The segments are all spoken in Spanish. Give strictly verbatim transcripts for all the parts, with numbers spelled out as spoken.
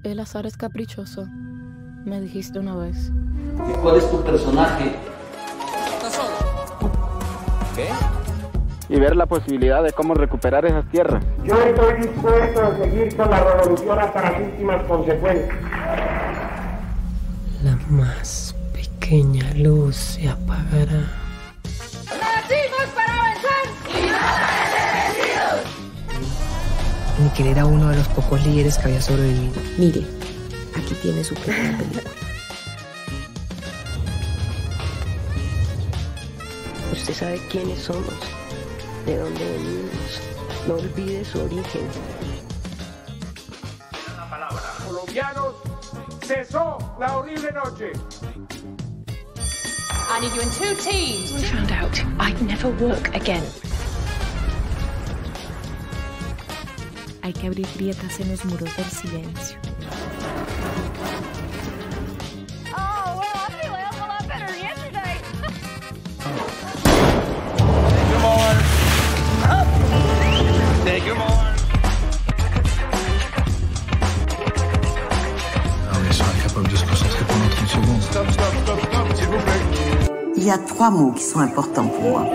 El azar es caprichoso, me dijiste una vez. ¿Y cuál es tu personaje? ¿Estás solo? ¿Qué? Y ver la posibilidad de cómo recuperar esas tierras. Yo estoy dispuesto a seguir con la revolución hasta las últimas consecuencias. La más pequeña luz se apagará. ¡Nacimos para avanzar! ¡Y nada de Miquel era uno de los pocos líderes que había sobrevivido. Mire, aquí tiene su primera película. Usted sabe quiénes somos, de dónde venimos. No olvide su origen. La palabra. Colombianos, cesó la horrible noche. I need you in two teams. I found out I'd never work again. Hay que abrir grietas en los muros del silencio. Oh, well, I feel a whole lot better yesterday. Take him on. Up. Take him on. Ah oui, sur la capable de se concentrer pendant trente secondes. Stop, stop, stop, stop, s'il vous plaît. Il y a trois mots qui sont importants pour moi.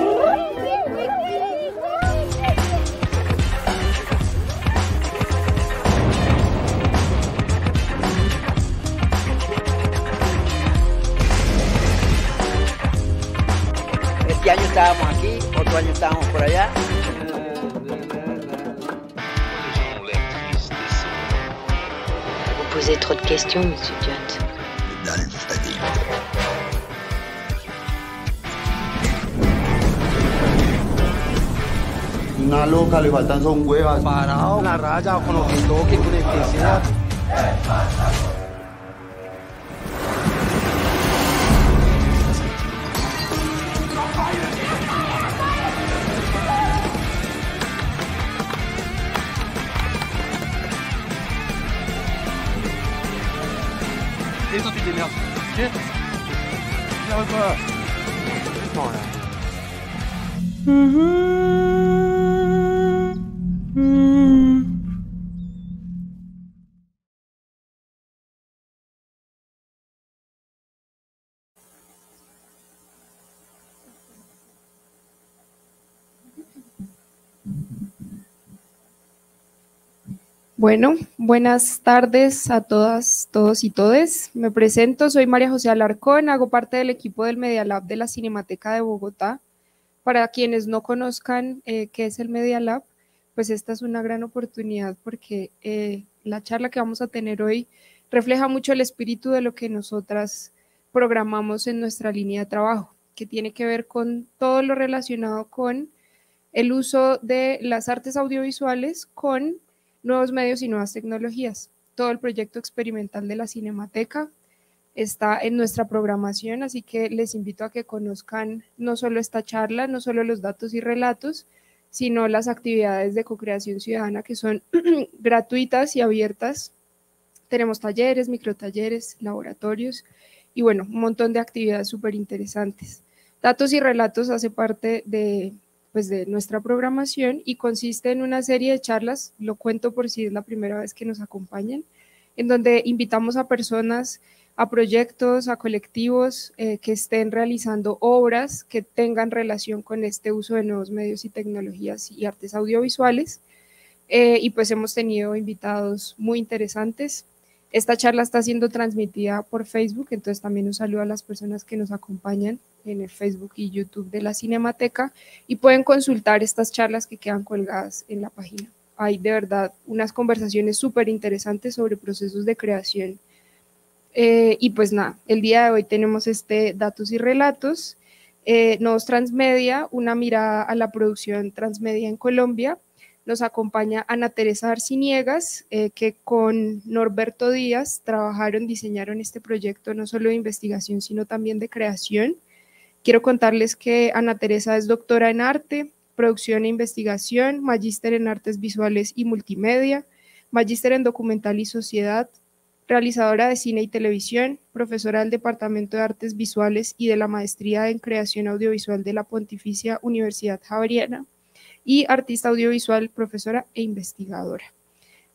Este año estábamos aquí, otro año estábamos por allá. Vous posez trop de questions, monsieur Jones. Una loca, le faltan son huevas. Parado, la raya, con lo que toque, con el que sea. Et toi tu t'énerves, ok? Énerve pas. Doucement là. Bueno, buenas tardes a todas, todos y todes. Me presento, soy María José Alarcón, hago parte del equipo del Media Lab de la Cinemateca de Bogotá. Para quienes no conozcan eh, qué es el Media Lab, pues esta es una gran oportunidad porque eh, la charla que vamos a tener hoy refleja mucho el espíritu de lo que nosotras programamos en nuestra línea de trabajo, que tiene que ver con todo lo relacionado con el uso de las artes audiovisuales con nuevos medios y nuevas tecnologías. Todo el proyecto experimental de la Cinemateca está en nuestra programación, así que les invito a que conozcan no solo esta charla, no solo los datos y relatos, sino las actividades de co-creación ciudadana que son gratuitas y abiertas. Tenemos talleres, microtalleres, laboratorios y bueno, un montón de actividades súper interesantes. Datos y relatos hace parte de pues de nuestra programación y consiste en una serie de charlas, lo cuento por si es la primera vez que nos acompañan, en donde invitamos a personas, a proyectos, a colectivos eh, que estén realizando obras que tengan relación con este uso de nuevos medios y tecnologías y artes audiovisuales, eh, y pues hemos tenido invitados muy interesantes. Esta charla está siendo transmitida por Facebook, entonces también un saludo a las personas que nos acompañan en el Facebook y YouTube de la Cinemateca y pueden consultar estas charlas que quedan colgadas en la página. Hay de verdad unas conversaciones súper interesantes sobre procesos de creación. Eh, y pues nada, el día de hoy tenemos este Datos y Relatos, eh, Nuevos Transmedia, una mirada a la producción transmedia en Colombia. Nos acompaña Ana Teresa Arciniegas, eh, que con Norberto Díaz trabajaron, diseñaron este proyecto no solo de investigación, sino también de creación. Quiero contarles que Ana Teresa es doctora en arte, producción e investigación, magíster en artes visuales y multimedia, magíster en documental y sociedad, realizadora de cine y televisión, profesora del Departamento de Artes Visuales y de la Maestría en Creación Audiovisual de la Pontificia Universidad Javeriana y artista audiovisual, profesora e investigadora.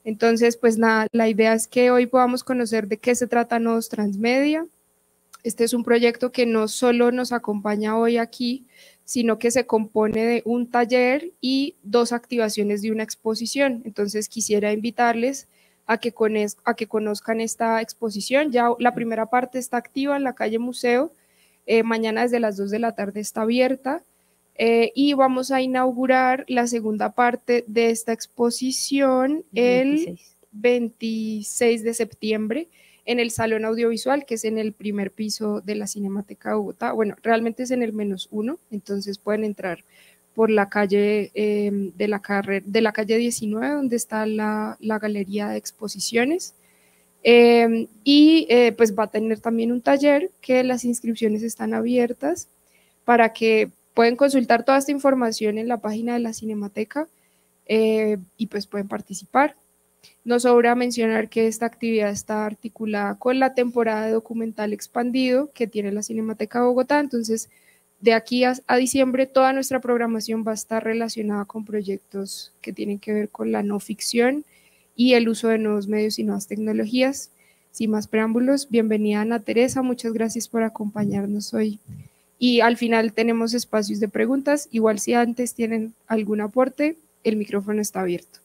Entonces, pues nada, la idea es que hoy podamos conocer de qué se trata Nodos Transmedia. Este es un proyecto que no solo nos acompaña hoy aquí, sino que se compone de un taller y dos activaciones de una exposición. Entonces quisiera invitarles a que, a que conozcan esta exposición. Ya la primera parte está activa en la calle Museo, eh, mañana desde las dos de la tarde está abierta, eh, y vamos a inaugurar la segunda parte de esta exposición el veintiséis de septiembre, en el Salón Audiovisual, que es en el primer piso de la Cinemateca de Bogotá. Bueno, realmente es en el menos uno, entonces pueden entrar por la calle eh, de, la de la calle diecinueve, donde está la, la galería de exposiciones. Eh, y eh, pues va a tener también un taller que las inscripciones están abiertas para que pueden consultar toda esta información en la página de la Cinemateca eh, y pues pueden participar. No sobra mencionar que esta actividad está articulada con la temporada de documental expandido que tiene la Cinemateca de Bogotá, entonces de aquí a, a diciembre toda nuestra programación va a estar relacionada con proyectos que tienen que ver con la no ficción y el uso de nuevos medios y nuevas tecnologías. Sin más preámbulos, bienvenida Ana Teresa, muchas gracias por acompañarnos hoy. Y al final tenemos espacios de preguntas, igual si antes tienen algún aporte, el micrófono está abierto.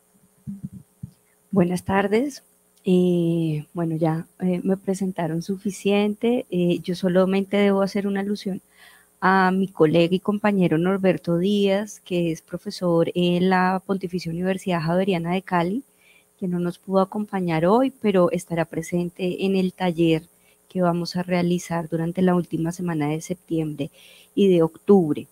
Buenas tardes, eh, bueno ya eh, me presentaron suficiente, eh, yo solamente debo hacer una alusión a mi colega y compañero Norberto Díaz, que es profesor en la Pontificia Universidad Javeriana de Cali, que no nos pudo acompañar hoy, pero estará presente en el taller que vamos a realizar durante la última semana de septiembre y de octubre.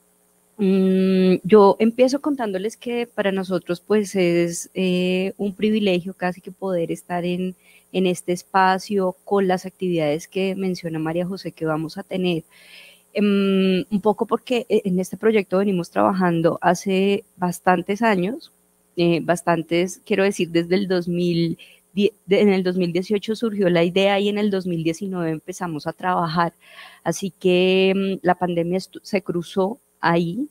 Yo empiezo contándoles que para nosotros pues es eh, un privilegio casi que poder estar en, en este espacio con las actividades que menciona María José que vamos a tener. Um, un poco porque en este proyecto venimos trabajando hace bastantes años, eh, bastantes, quiero decir, desde el dos mil diez, en el dos mil dieciocho surgió la idea y en el dos mil diecinueve empezamos a trabajar, así que um, la pandemia se cruzó ahí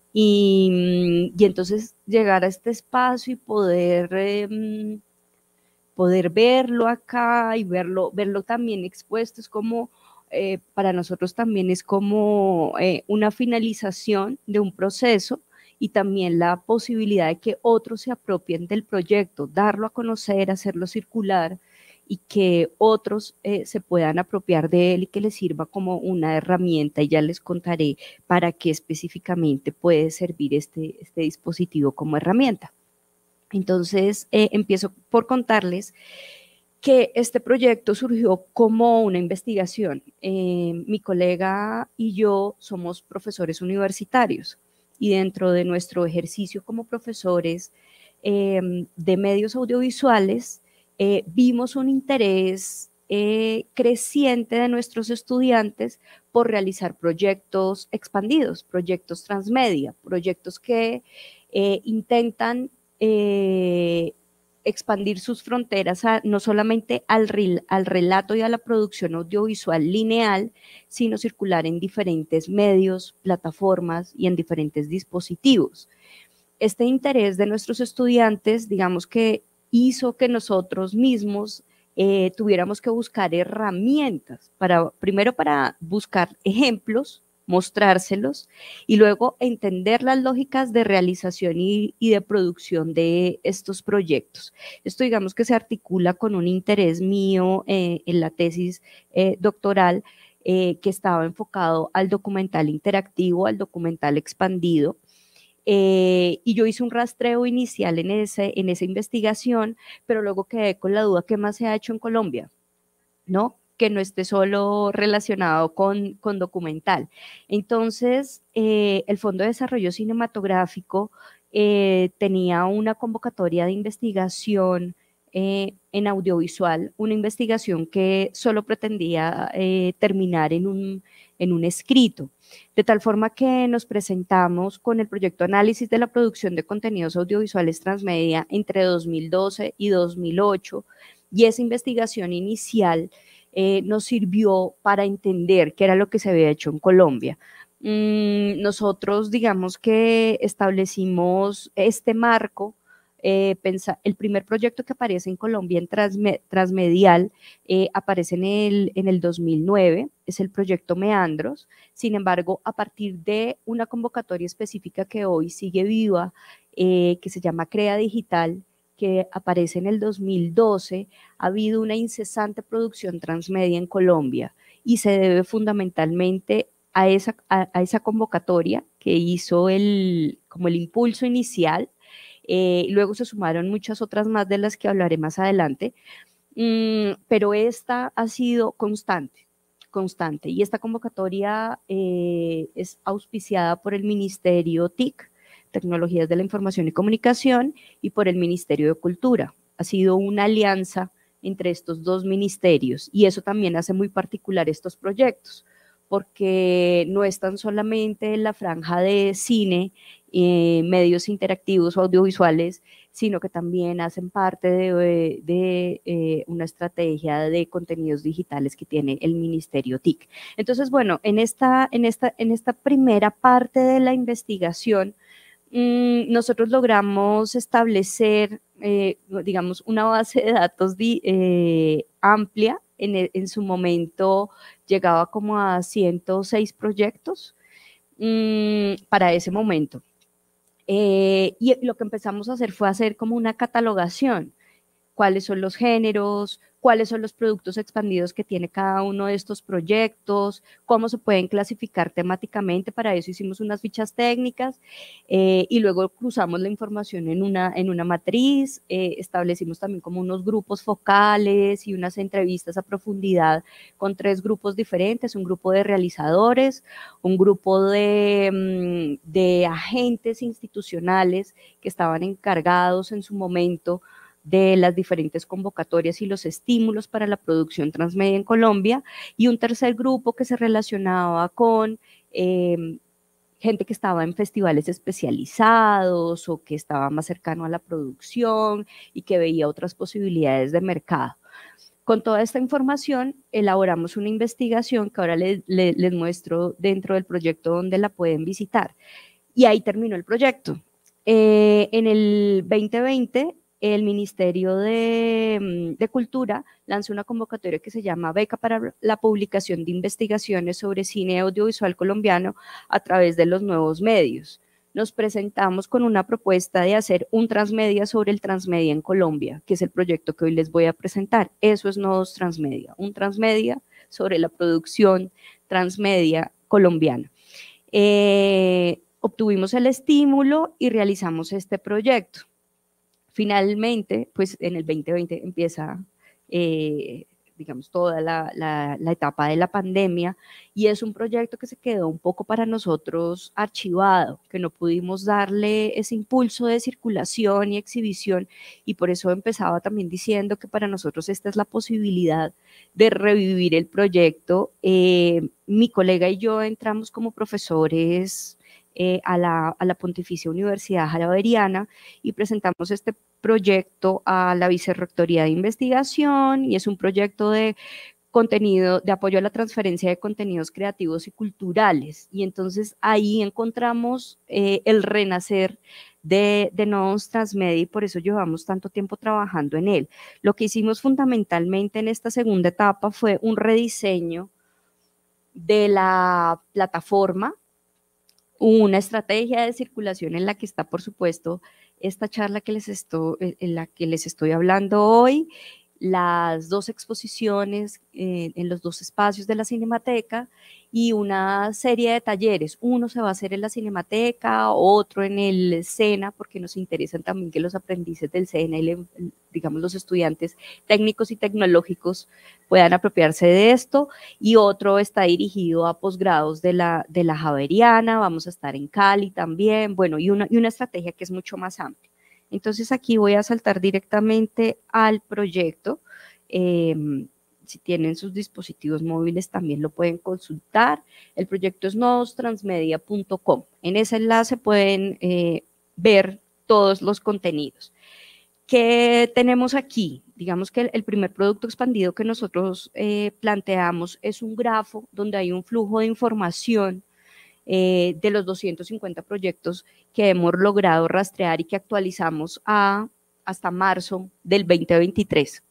y, y entonces llegar a este espacio y poder eh, poder verlo acá y verlo, verlo también expuesto es como eh, para nosotros también es como eh, una finalización de un proceso y también la posibilidad de que otros se apropien del proyecto, darlo a conocer, hacerlo circular y que otros eh, se puedan apropiar de él y que les sirva como una herramienta, y ya les contaré para qué específicamente puede servir este, este dispositivo como herramienta. Entonces, eh, empiezo por contarles que este proyecto surgió como una investigación. Eh, mi colega y yo somos profesores universitarios y dentro de nuestro ejercicio como profesores eh, de medios audiovisuales, Eh, vimos un interés eh, creciente de nuestros estudiantes por realizar proyectos expandidos, proyectos transmedia, proyectos que eh, intentan eh, expandir sus fronteras a, no solamente al, al relato y a la producción audiovisual lineal, sino circular en diferentes medios, plataformas y en diferentes dispositivos. Este interés de nuestros estudiantes, digamos que hizo que nosotros mismos eh, tuviéramos que buscar herramientas, para, primero para buscar ejemplos, mostrárselos y luego entender las lógicas de realización y, y de producción de estos proyectos. Esto digamos que se articula con un interés mío eh, en la tesis eh, doctoral eh, que estaba enfocado al documental interactivo, al documental expandido. Eh, y yo hice un rastreo inicial en, ese, en esa investigación, pero luego quedé con la duda, ¿qué más se ha hecho en Colombia? ¿No? Que no esté solo relacionado con, con documental. Entonces, eh, el Fondo de Desarrollo Cinematográfico eh, tenía una convocatoria de investigación eh, en audiovisual, una investigación que solo pretendía eh, terminar en un, en un escrito. De tal forma que nos presentamos con el proyecto Análisis de la Producción de Contenidos Audiovisuales Transmedia entre dos mil doce y dos mil ocho, y esa investigación inicial eh, nos sirvió para entender qué era lo que se había hecho en Colombia. Mm, nosotros digamos que establecimos este marco Eh, pensa, el primer proyecto que aparece en Colombia en Transme, Transmedial eh, aparece en el, en el dos mil nueve, es el proyecto Meandros. Sin embargo, a partir de una convocatoria específica que hoy sigue viva, eh, que se llama Crea Digital, que aparece en el dos mil doce, ha habido una incesante producción transmedia en Colombia y se debe fundamentalmente a esa, a, a esa convocatoria que hizo el, como el impulso inicial. Eh, luego se sumaron muchas otras más de las que hablaré más adelante, mm, pero esta ha sido constante, constante, y esta convocatoria eh, es auspiciada por el Ministerio T I C, Tecnologías de la Información y Comunicación, y por el Ministerio de Cultura. Ha sido una alianza entre estos dos ministerios, y eso también hace muy particular estos proyectos, porque no están solamente en la franja de cine, eh, medios interactivos o audiovisuales, sino que también hacen parte de, de, de eh, una estrategia de contenidos digitales que tiene el Ministerio T I C. Entonces, bueno, en esta, en esta, en esta primera parte de la investigación, mmm, nosotros logramos establecer, eh, digamos, una base de datos di, eh, amplia. En, el, en su momento llegaba como a ciento seis proyectos mmm, para ese momento. Eh, y lo que empezamos a hacer fue hacer como una catalogación. Cuáles son los géneros, cuáles son los productos expandidos que tiene cada uno de estos proyectos, cómo se pueden clasificar temáticamente. Para eso hicimos unas fichas técnicas eh, y luego cruzamos la información en una, en una matriz, eh, establecimos también como unos grupos focales y unas entrevistas a profundidad con tres grupos diferentes, un grupo de realizadores, un grupo de, de agentes institucionales que estaban encargados en su momento de las diferentes convocatorias y los estímulos para la producción transmedia en Colombia, y un tercer grupo que se relacionaba con eh, gente que estaba en festivales especializados o que estaba más cercano a la producción y que veía otras posibilidades de mercado. Con toda esta información elaboramos una investigación que ahora les, les, les muestro dentro del proyecto donde la pueden visitar, y ahí terminó el proyecto. Eh, en el veinte veinte el Ministerio de, de Cultura lanzó una convocatoria que se llama Beca para la Publicación de Investigaciones sobre Cine Audiovisual Colombiano a través de los nuevos medios. Nos presentamos con una propuesta de hacer un transmedia sobre el transmedia en Colombia, que es el proyecto que hoy les voy a presentar. Eso es Nodos Transmedia, un transmedia sobre la producción transmedia colombiana. Eh, obtuvimos el estímulo y realizamos este proyecto. Finalmente, pues en el veinte veinte empieza, eh, digamos, toda la, la, la etapa de la pandemia, y es un proyecto que se quedó un poco para nosotros archivado, que no pudimos darle ese impulso de circulación y exhibición, y por eso empezaba también diciendo que para nosotros esta es la posibilidad de revivir el proyecto. Eh, mi colega y yo entramos como profesores Eh, a, la, a la Pontificia Universidad Javeriana y presentamos este proyecto a la Vicerrectoría de Investigación, y es un proyecto de contenido, de apoyo a la transferencia de contenidos creativos y culturales, y entonces ahí encontramos eh, el renacer de, de Nodos Transmedia, y por eso llevamos tanto tiempo trabajando en él. Lo que hicimos fundamentalmente en esta segunda etapa fue un rediseño de la plataforma, una estrategia de circulación en la que está, por supuesto, esta charla que les estoy, en la que les estoy hablando hoy, las dos exposiciones eh, en los dos espacios de la Cinemateca y una serie de talleres. Uno se va a hacer en la Cinemateca, otro en el SENA, porque nos interesan también que los aprendices del SENA y, le, digamos, los estudiantes técnicos y tecnológicos puedan apropiarse de esto, y otro está dirigido a posgrados de la, de la Javeriana. Vamos a estar en Cali también, bueno, y una, y una estrategia que es mucho más amplia. Entonces aquí voy a saltar directamente al proyecto. Eh, si tienen sus dispositivos móviles también lo pueden consultar. El proyecto es nodos transmedia punto com. En ese enlace pueden eh, ver todos los contenidos. ¿Qué tenemos aquí? Digamos que el, el primer producto expandido que nosotros eh, planteamos es un grafo donde hay un flujo de información Eh, de los doscientos cincuenta proyectos que hemos logrado rastrear y que actualizamos a hasta marzo del veinte veintitrés.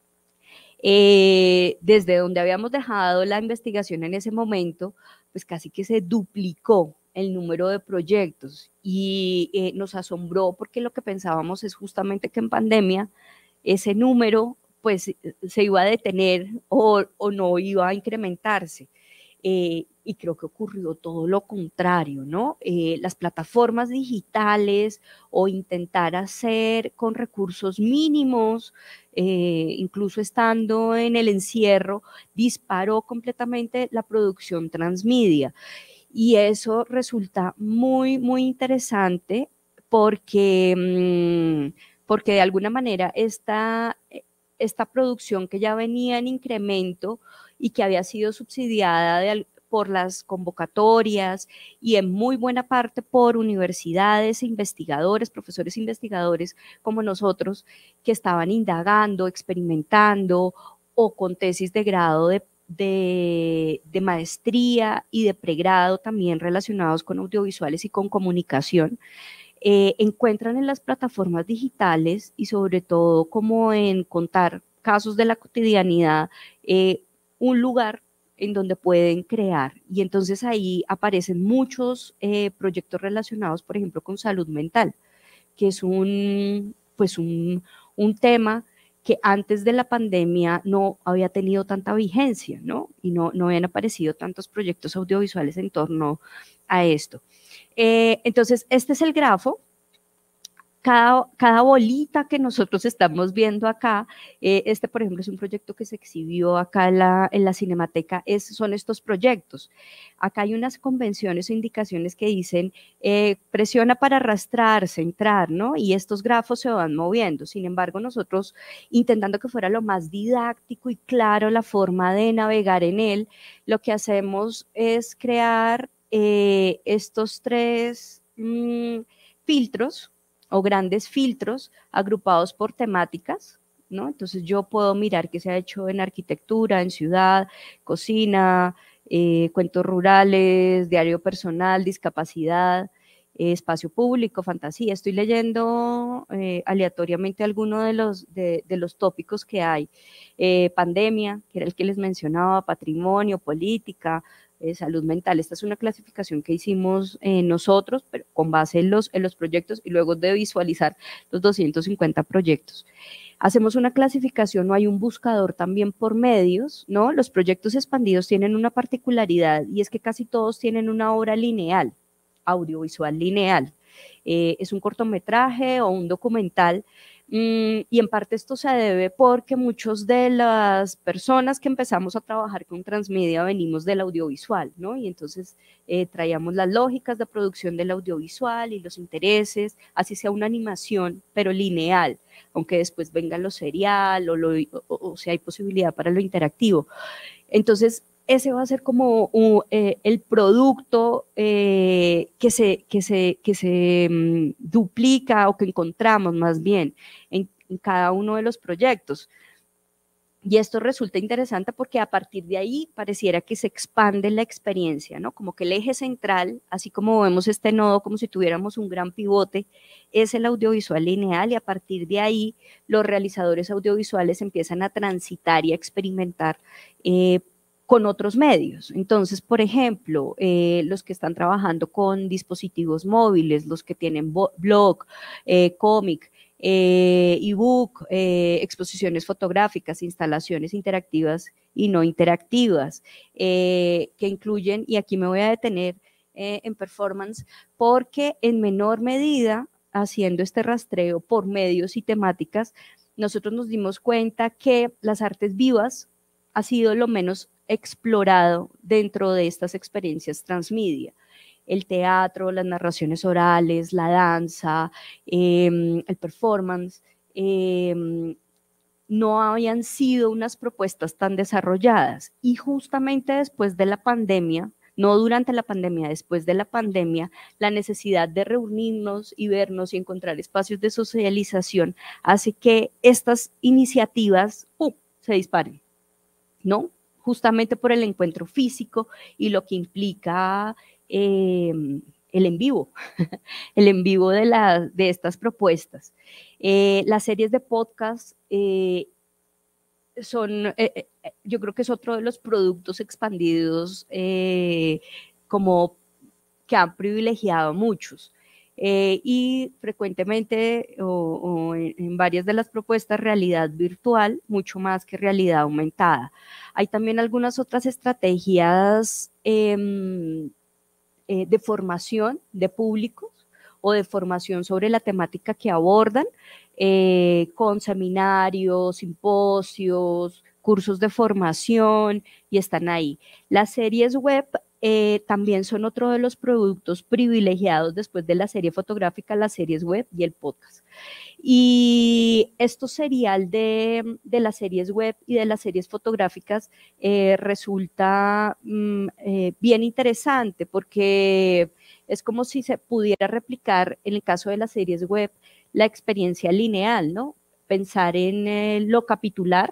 Eh, desde donde habíamos dejado la investigación en ese momento, pues casi que se duplicó el número de proyectos y eh, nos asombró porque lo que pensábamos es justamente que en pandemia ese número pues se iba a detener o, o no iba a incrementarse. Eh, y creo que ocurrió todo lo contrario, ¿no? Eh, las plataformas digitales o intentar hacer con recursos mínimos, eh, incluso estando en el encierro, disparó completamente la producción transmedia. Y eso resulta muy, muy interesante porque, mmm, porque de alguna manera esta, esta producción que ya venía en incremento y que había sido subsidiada de, por las convocatorias y en muy buena parte por universidades e investigadores, profesores investigadores como nosotros, que estaban indagando, experimentando o con tesis de grado de, de, de maestría y de pregrado también relacionados con audiovisuales y con comunicación, eh, encuentran en las plataformas digitales y sobre todo como en contar casos de la cotidianidad, eh, un lugar en donde pueden crear, y entonces ahí aparecen muchos eh, proyectos relacionados, por ejemplo, con salud mental, que es un, pues un, un tema que antes de la pandemia no había tenido tanta vigencia, ¿no? Y no, no habían aparecido tantos proyectos audiovisuales en torno a esto. Eh, entonces, este es el grafo. Cada, cada bolita que nosotros estamos viendo acá, eh, este por ejemplo es un proyecto que se exhibió acá en la, en la Cinemateca, es, son estos proyectos. Acá hay unas convenciones o indicaciones que dicen eh, presiona para arrastrar, centrar, ¿no? Y estos grafos se van moviendo. Sin embargo, nosotros intentando que fuera lo más didáctico y claro la forma de navegar en él, lo que hacemos es crear eh, estos tres mmm, filtros o grandes filtros agrupados por temáticas, ¿no? Entonces yo puedo mirar qué se ha hecho en arquitectura, en ciudad, cocina, eh, cuentos rurales, diario personal, discapacidad, eh, espacio público, fantasía. Estoy leyendo eh, aleatoriamente algunos de los, de, de los tópicos que hay. Eh, pandemia, que era el que les mencionaba, patrimonio, política, Eh, salud mental. Esta es una clasificación que hicimos eh, nosotros, pero con base en los, en los proyectos y luego de visualizar los doscientos cincuenta proyectos. Hacemos una clasificación, no hay un buscador también por medios, ¿no? Los proyectos expandidos tienen una particularidad y es que casi todos tienen una obra lineal, audiovisual lineal. Eh, es un cortometraje o un documental. Mm, y en parte esto se debe porque muchos de las personas que empezamos a trabajar con transmedia venimos del audiovisual, ¿no? Y entonces eh, traíamos las lógicas de producción del audiovisual y los intereses, así sea una animación, pero lineal, aunque después venga lo serial o, lo, o, o si hay posibilidad para lo interactivo. Entonces, ese va a ser como uh, eh, el producto eh, que se, que se, que se um, duplica o que encontramos más bien en, en cada uno de los proyectos. Y esto resulta interesante porque a partir de ahí pareciera que se expande la experiencia, ¿no? Como que el eje central, así como vemos este nodo como si tuviéramos un gran pivote, es el audiovisual lineal y a partir de ahí los realizadores audiovisuales empiezan a transitar y a experimentar eh, con otros medios. Entonces, por ejemplo, eh, los que están trabajando con dispositivos móviles, los que tienen blog, eh, cómic, eh, ebook, eh, exposiciones fotográficas, instalaciones interactivas y no interactivas, eh, que incluyen, y aquí me voy a detener eh, en performance, porque en menor medida, haciendo este rastreo por medios y temáticas, nosotros nos dimos cuenta que las artes vivas ha sido lo menos explorado dentro de estas experiencias transmedia. El teatro, las narraciones orales, la danza, eh, el performance, eh, no habían sido unas propuestas tan desarrolladas y justamente después de la pandemia, no durante la pandemia, después de la pandemia, la necesidad de reunirnos y vernos y encontrar espacios de socialización hace que estas iniciativas ¡pum!, se disparen, ¿no? Justamente por el encuentro físico y lo que implica eh, el en vivo, el en vivo de, la, de estas propuestas. Eh, las series de podcast eh, son, eh, eh, yo creo que es otro de los productos expandidos eh, como que han privilegiado a muchos. Eh, y frecuentemente o, o en, en varias de las propuestas realidad virtual, mucho más que realidad aumentada. Hay también algunas otras estrategias eh, eh, de formación de públicos o de formación sobre la temática que abordan, eh, con seminarios, simposios, cursos de formación, y están ahí. Las series web Eh, también son otro de los productos privilegiados después de la serie fotográfica, las series web y el podcast. Y esto serial de, de las series web y de las series fotográficas eh, resulta mm, eh, bien interesante, porque es como si se pudiera replicar, en el caso de las series web, la experiencia lineal, ¿no? Pensar en eh, lo capitular,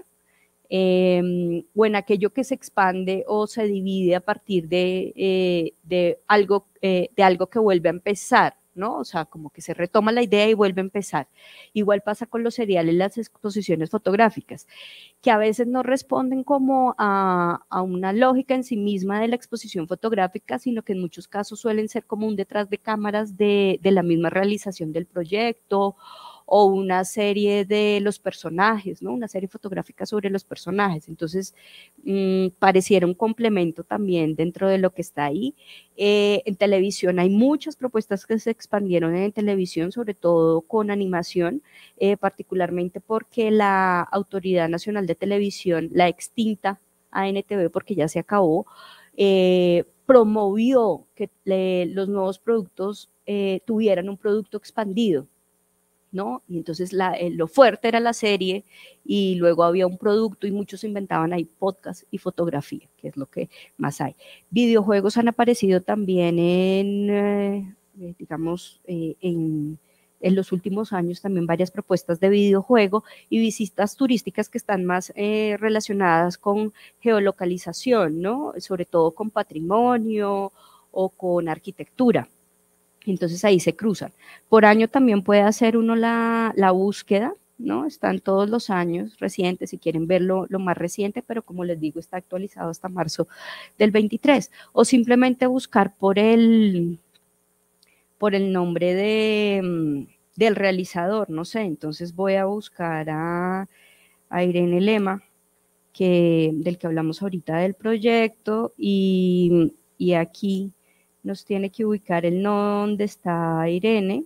Eh, o en aquello que se expande o se divide a partir de, eh, de, algo, eh, de algo que vuelve a empezar, ¿no? O sea, como que se retoma la idea y vuelve a empezar. Igual pasa con los seriales, las exposiciones fotográficas, que a veces no responden como a, a una lógica en sí misma de la exposición fotográfica, sino que en muchos casos suelen ser como un detrás de cámaras de, de la misma realización del proyecto, o una serie de los personajes, ¿no? Una serie fotográfica sobre los personajes. Entonces, mmm, pareciera un complemento también dentro de lo que está ahí. Eh, en televisión hay muchas propuestas que se expandieron en televisión, sobre todo con animación, eh, particularmente porque la Autoridad Nacional de Televisión, la extinta A N T V, porque ya se acabó, eh, promovió que eh, los nuevos productos eh, tuvieran un producto expandido, ¿no? Y entonces la, eh, lo fuerte era la serie, y luego había un producto y muchos inventaban ahí podcast y fotografía, que es lo que más hay. Videojuegos han aparecido también en, eh, digamos, eh, en, en los últimos años, también varias propuestas de videojuego y visitas turísticas que están más eh, relacionadas con geolocalización, ¿no? Sobre todo con patrimonio o con arquitectura. Entonces ahí se cruzan. Por año también puede hacer uno la, la búsqueda, ¿no? Están todos los años recientes, si quieren ver lo, lo más reciente, pero como les digo, está actualizado hasta marzo del veintitrés. O simplemente buscar por el, por el nombre de, del realizador, no sé. Entonces voy a buscar a, a Irene Lema, que, del que hablamos ahorita del proyecto, y, y aquí nos tiene que ubicar el dónde está Irene,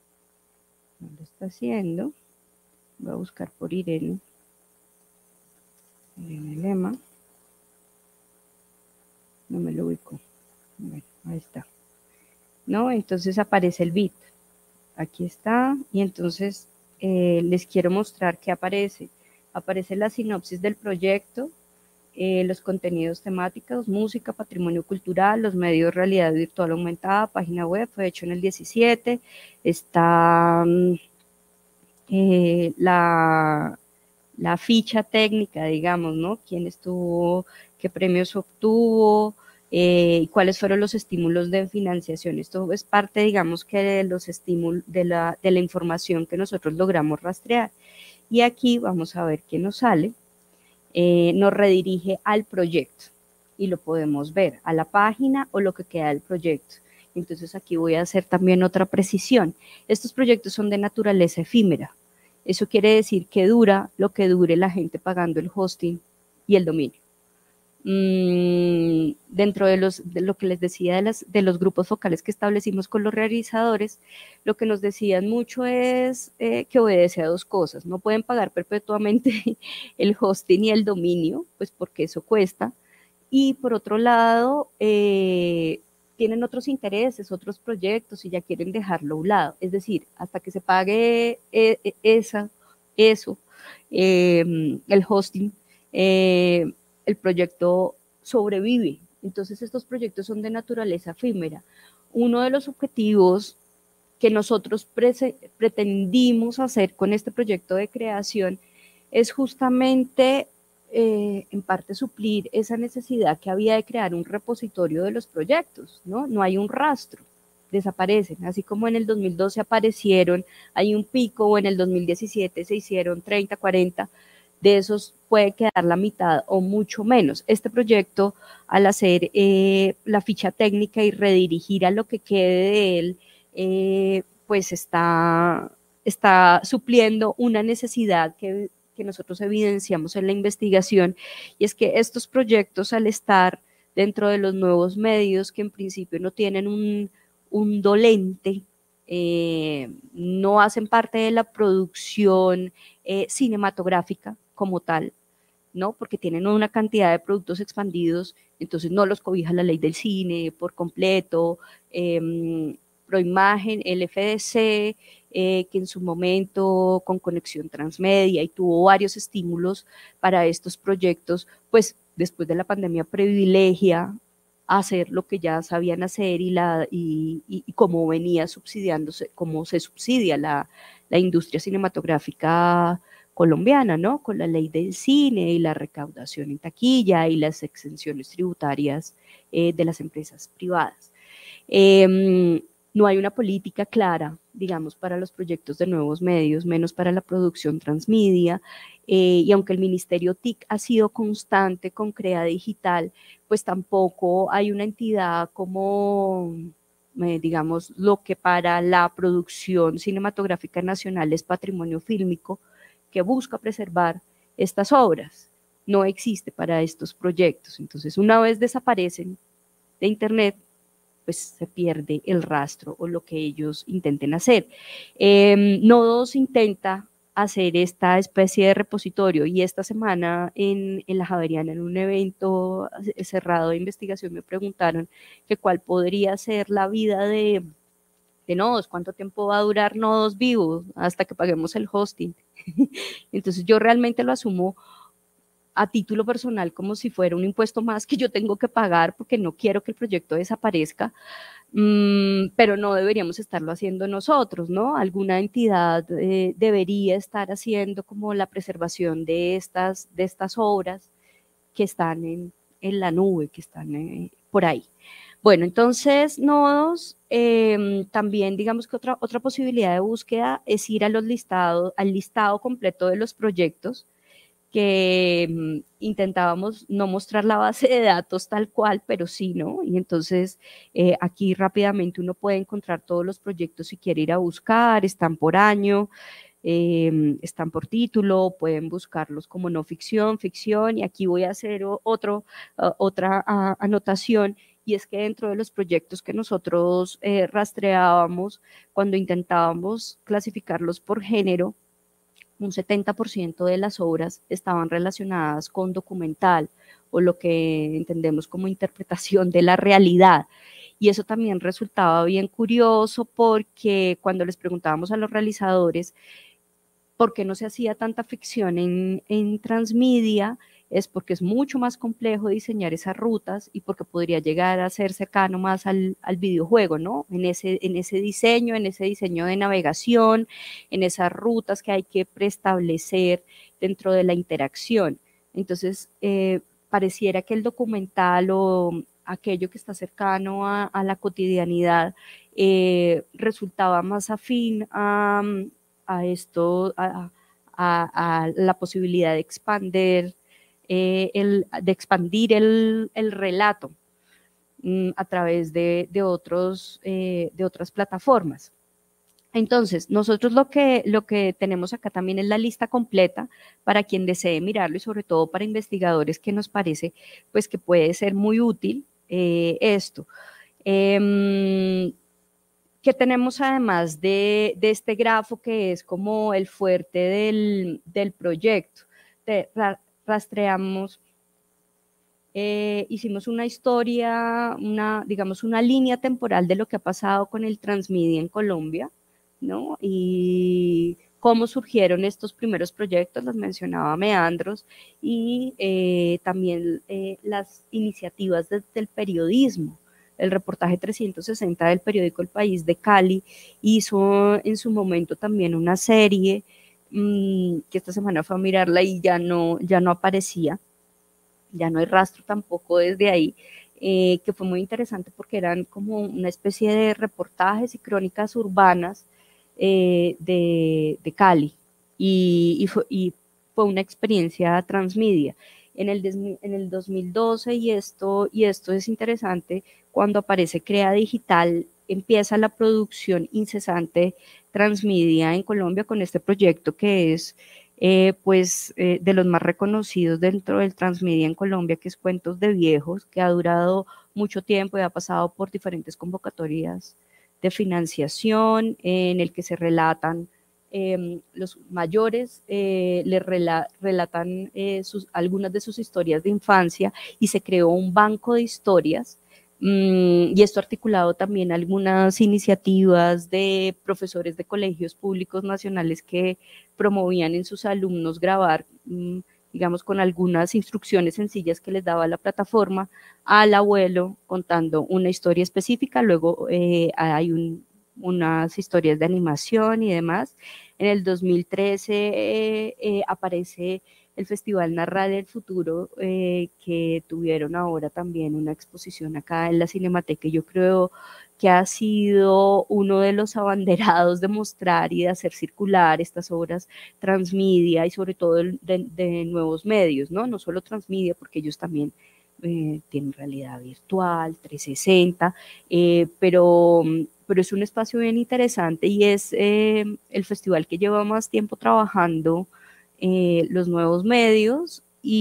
dónde está haciendo. Voy a buscar por Irene, Irene Lema, no me lo ubico, bueno, ahí está, ¿no? Entonces aparece el bit, aquí está, y entonces eh, les quiero mostrar qué aparece. Aparece la sinopsis del proyecto, Eh, los contenidos temáticos, música, patrimonio cultural, los medios de realidad virtual aumentada, página web, fue hecho en el diecisiete, está eh, la, la ficha técnica, digamos, ¿no? Quién estuvo, qué premios obtuvo, eh, y cuáles fueron los estímulos de financiación. Esto es parte, digamos, que de los estímulos, de la, de la información que nosotros logramos rastrear. Y aquí vamos a ver qué nos sale. Eh, nos redirige al proyecto y lo podemos ver, a la página o lo que queda del proyecto. Entonces aquí voy a hacer también otra precisión. Estos proyectos son de naturaleza efímera. Eso quiere decir que dura lo que dure la gente pagando el hosting y el dominio. Mm, dentro de, los, de lo que les decía de, las, de los grupos focales que establecimos con los realizadores, lo que nos decían mucho es eh, que obedece a dos cosas. No pueden pagar perpetuamente el hosting y el dominio, pues porque eso cuesta. Y por otro lado, eh, tienen otros intereses, otros proyectos y ya quieren dejarlo a un lado. Es decir, hasta que se pague eh, esa, eso, eh, el hosting, eh, el proyecto sobrevive. Entonces estos proyectos son de naturaleza efímera. Uno de los objetivos que nosotros pre- pretendimos hacer con este proyecto de creación es justamente eh, en parte suplir esa necesidad que había de crear un repositorio de los proyectos, ¿no? No hay un rastro. desaparecen, así como en el dos mil doce aparecieron, hay un pico, o en el dos mil diecisiete se hicieron treinta, cuarenta, de esos puede quedar la mitad o mucho menos. Este proyecto, al hacer eh, la ficha técnica y redirigir a lo que quede de él, eh, pues está, está supliendo una necesidad que, que nosotros evidenciamos en la investigación, y es que estos proyectos, al estar dentro de los nuevos medios, que en principio no tienen un, un dolente, eh, no hacen parte de la producción eh, cinematográfica como tal, ¿no? Porque tienen una cantidad de productos expandidos, entonces no los cobija la ley del cine por completo, eh, Proimagen, el F D C, eh, que en su momento con Conexión Transmedia y tuvo varios estímulos para estos proyectos, pues después de la pandemia privilegia hacer lo que ya sabían hacer y, la, y, y, y cómo venía subsidiándose, cómo se subsidia la, la industria cinematográfica colombiana, ¿no? Con la ley del cine y la recaudación en taquilla y las exenciones tributarias eh, de las empresas privadas. Eh, no hay una política clara, digamos, para los proyectos de nuevos medios, menos para la producción transmedia, eh, y aunque el Ministerio T I C ha sido constante con Crea Digital, pues tampoco hay una entidad como, eh, digamos, lo que para la producción cinematográfica nacional es patrimonio fílmico, que busca preservar estas obras. No existe para estos proyectos. Entonces, una vez desaparecen de Internet, pues se pierde el rastro o lo que ellos intenten hacer. Eh, Nodos intenta hacer esta especie de repositorio, y esta semana en, en la Javeriana, en un evento cerrado de investigación, me preguntaron que cuál podría ser la vida de, de Nodos, cuánto tiempo va a durar Nodos vivo hasta que paguemos el hosting. Entonces yo realmente lo asumo a título personal como si fuera un impuesto más que yo tengo que pagar porque no quiero que el proyecto desaparezca, mmm, pero no deberíamos estarlo haciendo nosotros, ¿no? Alguna entidad eh, debería estar haciendo como la preservación de estas, de estas obras que están en, en la nube, que están eh, por ahí. Bueno, entonces Nodos, eh, también digamos que otra, otra posibilidad de búsqueda es ir a los listados, al listado completo de los proyectos, que um, intentábamos no mostrar la base de datos tal cual, pero sí, ¿no? Y entonces eh, aquí rápidamente uno puede encontrar todos los proyectos si quiere ir a buscar, están por año, eh, están por título, pueden buscarlos como no ficción, ficción, y aquí voy a hacer otro, uh, otra uh, anotación, y es que dentro de los proyectos que nosotros eh, rastreábamos, cuando intentábamos clasificarlos por género, un setenta por ciento de las obras estaban relacionadas con documental, o lo que entendemos como interpretación de la realidad. Y eso también resultaba bien curioso, porque cuando les preguntábamos a los realizadores por qué no se hacía tanta ficción en, en transmedia, es porque es mucho más complejo diseñar esas rutas y porque podría llegar a ser cercano más al, al videojuego, ¿no? En ese, en ese diseño, en ese diseño de navegación, en esas rutas que hay que preestablecer dentro de la interacción. Entonces, eh, pareciera que el documental o aquello que está cercano a, a la cotidianidad eh, resultaba más afín a, a esto, a, a, a la posibilidad de expandir Eh, el, de expandir el, el relato mm, a través de, de, otros, eh, de otras plataformas. Entonces, nosotros lo que, lo que tenemos acá también es la lista completa para quien desee mirarlo, y sobre todo para investigadores, que nos parece pues que puede ser muy útil eh, esto. Eh, ¿Qué tenemos además de, de este grafo que es como el fuerte del, del proyecto? De, rastreamos, eh, hicimos una historia, una, digamos, una línea temporal de lo que ha pasado con el transmedia en Colombia, ¿no? Y cómo surgieron estos primeros proyectos, los mencionaba Meandros, y eh, también eh, las iniciativas desde el periodismo. El reportaje trescientos sesenta del periódico El País de Cali hizo en su momento también una serie que esta semana fue a mirarla y ya no, ya no aparecía, ya no hay rastro tampoco desde ahí, eh, que fue muy interesante porque eran como una especie de reportajes y crónicas urbanas eh, de, de Cali, y, y, fue, y fue una experiencia transmedia. En el, en el dos mil doce, y esto, y esto es interesante, cuando aparece Crea Digital, empieza la producción incesante transmedia en Colombia con este proyecto que es eh, pues, eh, de los más reconocidos dentro del transmedia en Colombia, que es Cuentos de Viejos, que ha durado mucho tiempo y ha pasado por diferentes convocatorias de financiación, eh, en el que se relatan Eh, los mayores eh, le rela relatan eh, sus, algunas de sus historias de infancia, y se creó un banco de historias, mmm, y esto articulado también algunas iniciativas de profesores de colegios públicos nacionales que promovían en sus alumnos grabar, mmm, digamos, con algunas instrucciones sencillas que les daba la plataforma al abuelo contando una historia específica. Luego eh, hay un unas historias de animación y demás. En el dos mil trece eh, eh, aparece el Festival Narrar el Futuro, eh, que tuvieron ahora también una exposición acá en la Cinemateca, y yo creo que ha sido uno de los abanderados de mostrar y de hacer circular estas obras transmedia, y sobre todo de, de nuevos medios, ¿no? No solo transmedia, porque ellos también eh, tienen realidad virtual, trescientos sesenta, eh, pero... pero es un espacio bien interesante, y es eh, el festival que lleva más tiempo trabajando eh, los nuevos medios,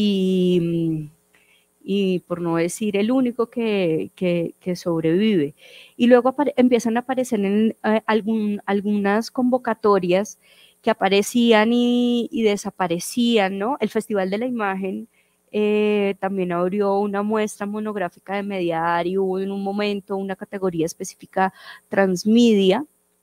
y, y por no decir el único que, que, que sobrevive. Y luego empiezan a aparecer en eh, algún, algunas convocatorias que aparecían y, y desaparecían, ¿no? El Festival de la Imagen Eh, también abrió una muestra monográfica de Mediar, y hubo en un momento una categoría específica transmedia,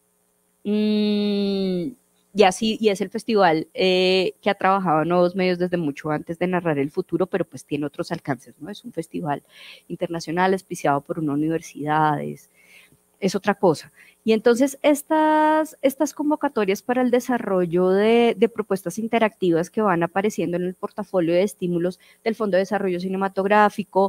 mm, y así, y es el festival eh, que ha trabajado en nuevos medios desde mucho antes de Narrar el Futuro, pero pues tiene otros alcances, ¿no? Es un festival internacional auspiciado por una universidad, es, es otra cosa. Y entonces estas, estas convocatorias para el desarrollo de, de propuestas interactivas que van apareciendo en el portafolio de estímulos del Fondo de Desarrollo Cinematográfico,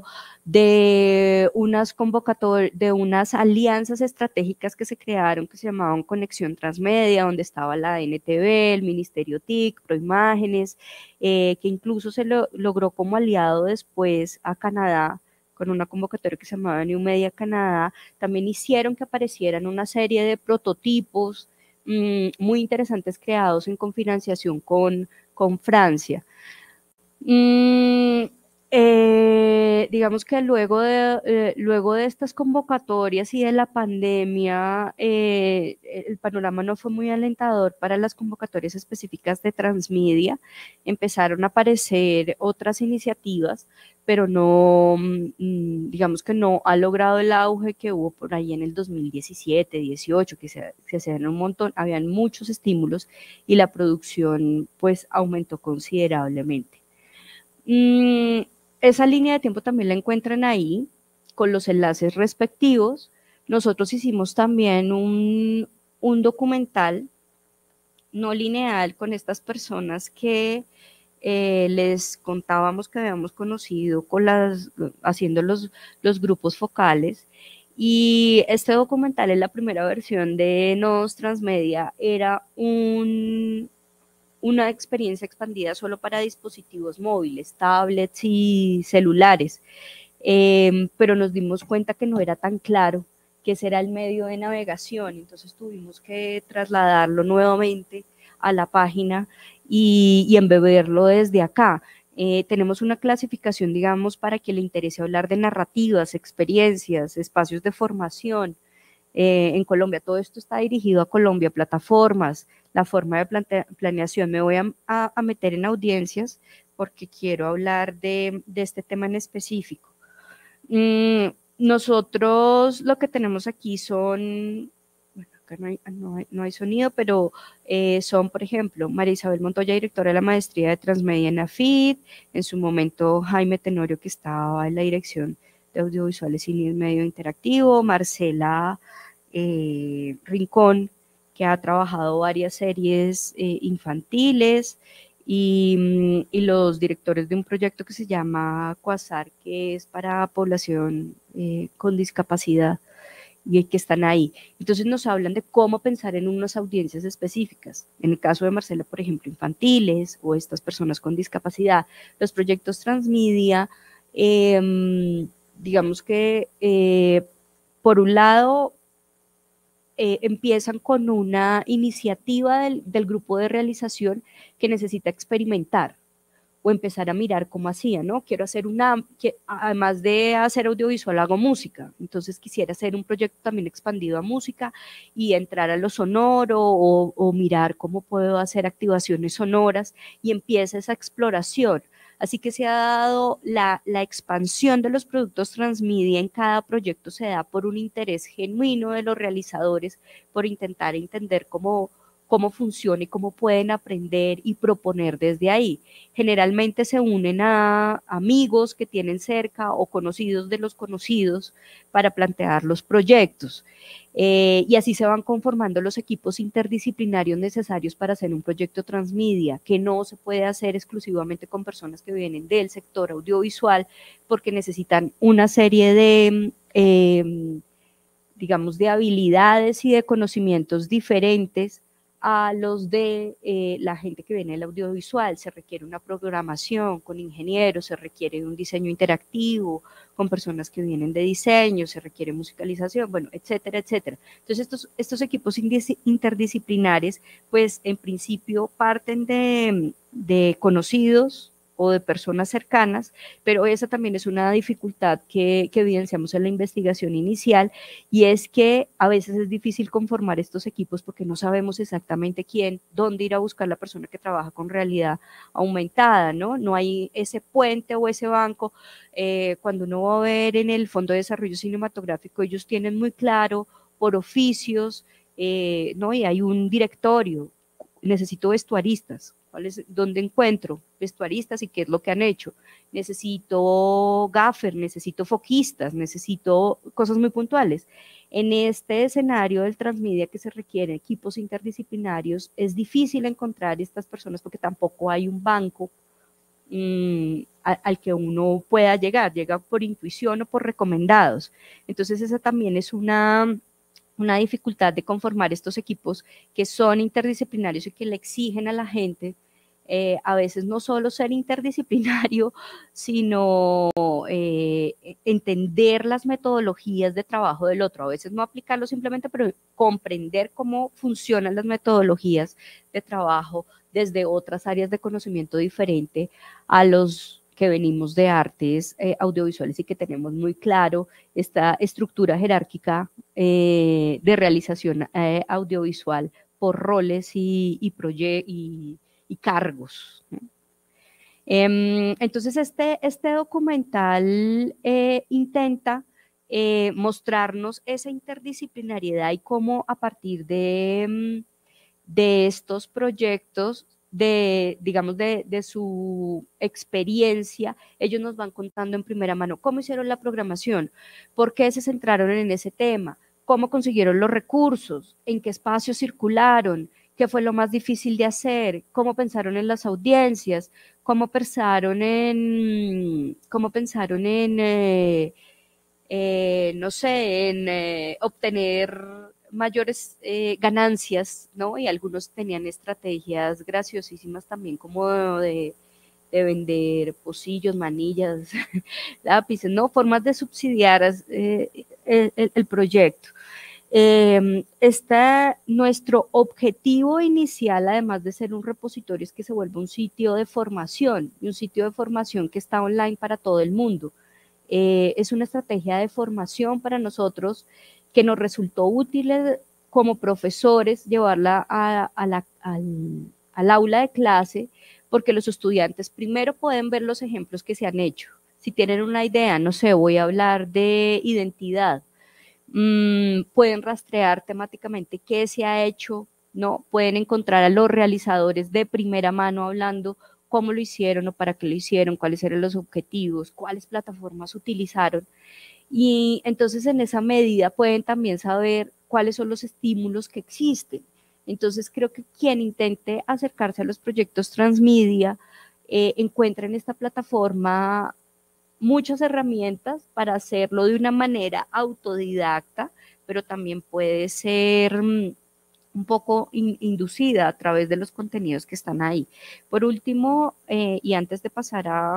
de unas convocatorias, de unas alianzas estratégicas que se crearon que se llamaban Conexión Transmedia, donde estaba la N T V, el Ministerio T I C, Proimágenes, eh, que incluso se lo, logró como aliado después a Canadá, con una convocatoria que se llamaba New Media Canadá, también hicieron que aparecieran una serie de prototipos mmm, muy interesantes creados en confinanciación con, con Francia. Mm, eh, digamos que luego de, eh, luego de estas convocatorias y de la pandemia, eh, el panorama no fue muy alentador para las convocatorias específicas de transmedia. Empezaron a aparecer otras iniciativas, pero no, digamos que no ha logrado el auge que hubo por ahí en el dos mil diecisiete, dieciocho, que se, se hacían un montón, habían muchos estímulos, y la producción pues aumentó considerablemente. Mm, esa línea de tiempo también la encuentran ahí, con los enlaces respectivos. Nosotros hicimos también un, un documental no lineal con estas personas que Eh, les contábamos que habíamos conocido con las, haciendo los, los grupos focales, y este documental es la primera versión de Nodos Transmedia. Era un, una experiencia expandida solo para dispositivos móviles, tablets y celulares, eh, pero nos dimos cuenta que no era tan claro que ese era el medio de navegación, entonces tuvimos que trasladarlo nuevamente a la página y, y embeberlo desde acá. Eh, tenemos una clasificación, digamos, para que le interese hablar de narrativas, experiencias, espacios de formación eh, en Colombia. Todo esto está dirigido a Colombia, plataformas, la forma de plante, planeación. Me voy a, a, a meter en audiencias porque quiero hablar de, de este tema en específico. Mm, nosotros lo que tenemos aquí son... Acá no hay, no hay, no hay sonido, pero eh, son, por ejemplo, María Isabel Montoya, directora de la maestría de Transmedia en AFIT, en su momento Jaime Tenorio, que estaba en la dirección de audiovisuales, cine y medio interactivo, Marcela eh, Rincón, que ha trabajado varias series eh, infantiles, y, y los directores de un proyecto que se llama Quasar, que es para población eh, con discapacidad, y que están ahí. Entonces nos hablan de cómo pensar en unas audiencias específicas. En el caso de Marcela, por ejemplo, infantiles o estas personas con discapacidad. Los proyectos transmedia, eh, digamos que eh, por un lado eh, empiezan con una iniciativa del, del grupo de realización que necesita experimentar o empezar a mirar cómo hacía, ¿no? Quiero hacer una, que, además de hacer audiovisual, hago música, entonces quisiera hacer un proyecto también expandido a música y entrar a lo sonoro o, o mirar cómo puedo hacer activaciones sonoras y empieza esa exploración. Así que se ha dado la, la expansión de los productos transmedia en cada proyecto, se da por un interés genuino de los realizadores, por intentar entender cómo cómo funciona y cómo pueden aprender y proponer desde ahí. Generalmente se unen a amigos que tienen cerca o conocidos de los conocidos para plantear los proyectos. Eh, y así se van conformando los equipos interdisciplinarios necesarios para hacer un proyecto transmedia, que no se puede hacer exclusivamente con personas que vienen del sector audiovisual, porque necesitan una serie de, eh, digamos, de habilidades y de conocimientos diferentes a los de eh, la gente que viene del audiovisual. Se requiere una programación con ingenieros, se requiere un diseño interactivo con personas que vienen de diseño, se requiere musicalización, bueno, etcétera, etcétera. Entonces estos, estos equipos interdisciplinares, pues en principio parten de, de conocidos o de personas cercanas, pero esa también es una dificultad que, que evidenciamos en la investigación inicial, y es que a veces es difícil conformar estos equipos porque no sabemos exactamente quién, dónde ir a buscar la persona que trabaja con realidad aumentada, ¿no? No hay ese puente o ese banco. Eh, cuando uno va a ver en el Fondo de Desarrollo Cinematográfico, ellos tienen muy claro por oficios, eh, ¿no? Y hay un directorio, necesito vestuaristas, ¿dónde encuentro vestuaristas y qué es lo que han hecho? Necesito gaffer, necesito foquistas, necesito cosas muy puntuales. En este escenario del transmedia que se requieren equipos interdisciplinarios, es difícil encontrar estas personas porque tampoco hay un banco mmm, al, al que uno pueda llegar, llega por intuición o por recomendados. Entonces esa también es una... una dificultad de conformar estos equipos que son interdisciplinarios y que le exigen a la gente eh, a veces no solo ser interdisciplinario, sino eh, entender las metodologías de trabajo del otro, a veces no aplicarlo simplemente, pero comprender cómo funcionan las metodologías de trabajo desde otras áreas de conocimiento diferente a los que venimos de artes eh, audiovisuales y que tenemos muy claro esta estructura jerárquica eh, de realización eh, audiovisual por roles y, y, y, y cargos. Eh, entonces este, este documental eh, intenta eh, mostrarnos esa interdisciplinariedad y cómo a partir de, de estos proyectos de, digamos, de, de su experiencia, ellos nos van contando en primera mano cómo hicieron la programación, por qué se centraron en ese tema, cómo consiguieron los recursos, en qué espacios circularon, qué fue lo más difícil de hacer, cómo pensaron en las audiencias, cómo pensaron en, cómo pensaron en eh, eh, no sé, en eh, obtener mayores eh, ganancias, ¿no? Y algunos tenían estrategias graciosísimas también, como de, de vender pocillos, manillas, lápices, ¿no? Formas de subsidiar eh, el, el proyecto. Eh, está nuestro objetivo inicial, además de ser un repositorio, es que se vuelva un sitio de formación, y un sitio de formación que está online para todo el mundo. Eh, es una estrategia de formación para nosotros que nos resultó útil como profesores llevarla a, a la, al, al aula de clase, porque los estudiantes primero pueden ver los ejemplos que se han hecho. Si tienen una idea, no sé, voy a hablar de identidad, mmm, pueden rastrear temáticamente qué se ha hecho, ¿no? Pueden encontrar a los realizadores de primera mano hablando cómo lo hicieron o para qué lo hicieron, cuáles eran los objetivos, cuáles plataformas utilizaron. Y entonces en esa medida pueden también saber cuáles son los estímulos que existen. Entonces creo que quien intente acercarse a los proyectos transmedia eh, encuentra en esta plataforma muchas herramientas para hacerlo de una manera autodidacta, pero también puede ser um, un poco in, inducida a través de los contenidos que están ahí. Por último, eh, y antes de pasar a,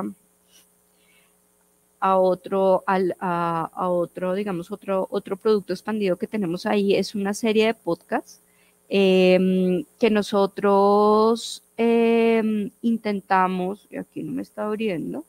a otro, al, a, a otro, digamos, otro, otro producto expandido que tenemos ahí, es una serie de podcasts eh, que nosotros eh, intentamos, y aquí no me está abriendo,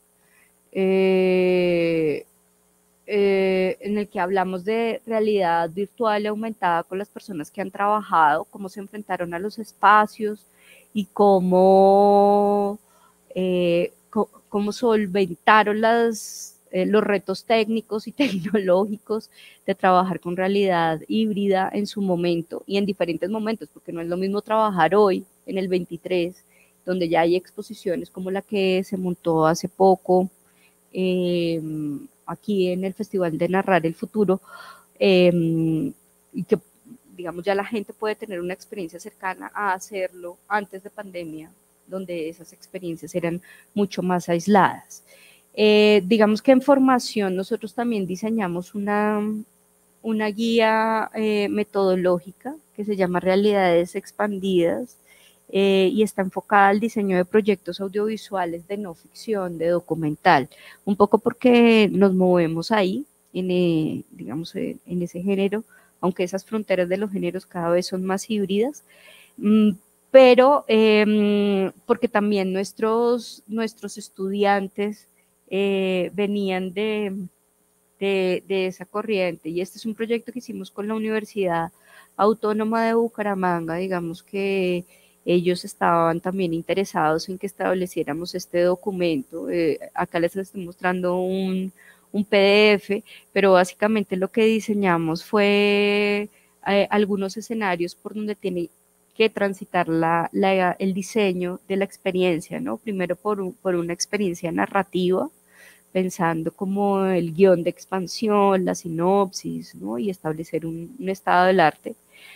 eh, Eh, en el que hablamos de realidad virtual y aumentada con las personas que han trabajado, cómo se enfrentaron a los espacios y cómo, eh, co cómo solventaron las, eh, los retos técnicos y tecnológicos de trabajar con realidad híbrida en su momento y en diferentes momentos, porque no es lo mismo trabajar hoy, en el veintitrés, donde ya hay exposiciones como la que se montó hace poco, eh, aquí en el Festival de Narrar el Futuro, eh, y que, digamos, ya la gente puede tener una experiencia cercana a hacerlo antes de pandemia, donde esas experiencias eran mucho más aisladas. Eh, digamos que en formación nosotros también diseñamos una, una guía eh, metodológica que se llama Realidades Expandidas, Eh, y está enfocada al diseño de proyectos audiovisuales de no ficción, de documental, un poco porque nos movemos ahí, en, eh, digamos, eh, en ese género, aunque esas fronteras de los géneros cada vez son más híbridas, mmm, pero eh, porque también nuestros, nuestros estudiantes eh, venían de, de, de esa corriente, y este es un proyecto que hicimos con la Universidad Autónoma de Bucaramanga, digamos que ellos estaban también interesados en que estableciéramos este documento. Eh, acá les estoy mostrando un, un P D F, pero básicamente lo que diseñamos fue eh, algunos escenarios por donde tiene que transitar la, la, el diseño de la experiencia, ¿no? Primero por, un, por una experiencia narrativa, pensando como el guión de expansión, la sinopsis, ¿no? Y establecer un, un estado del arte.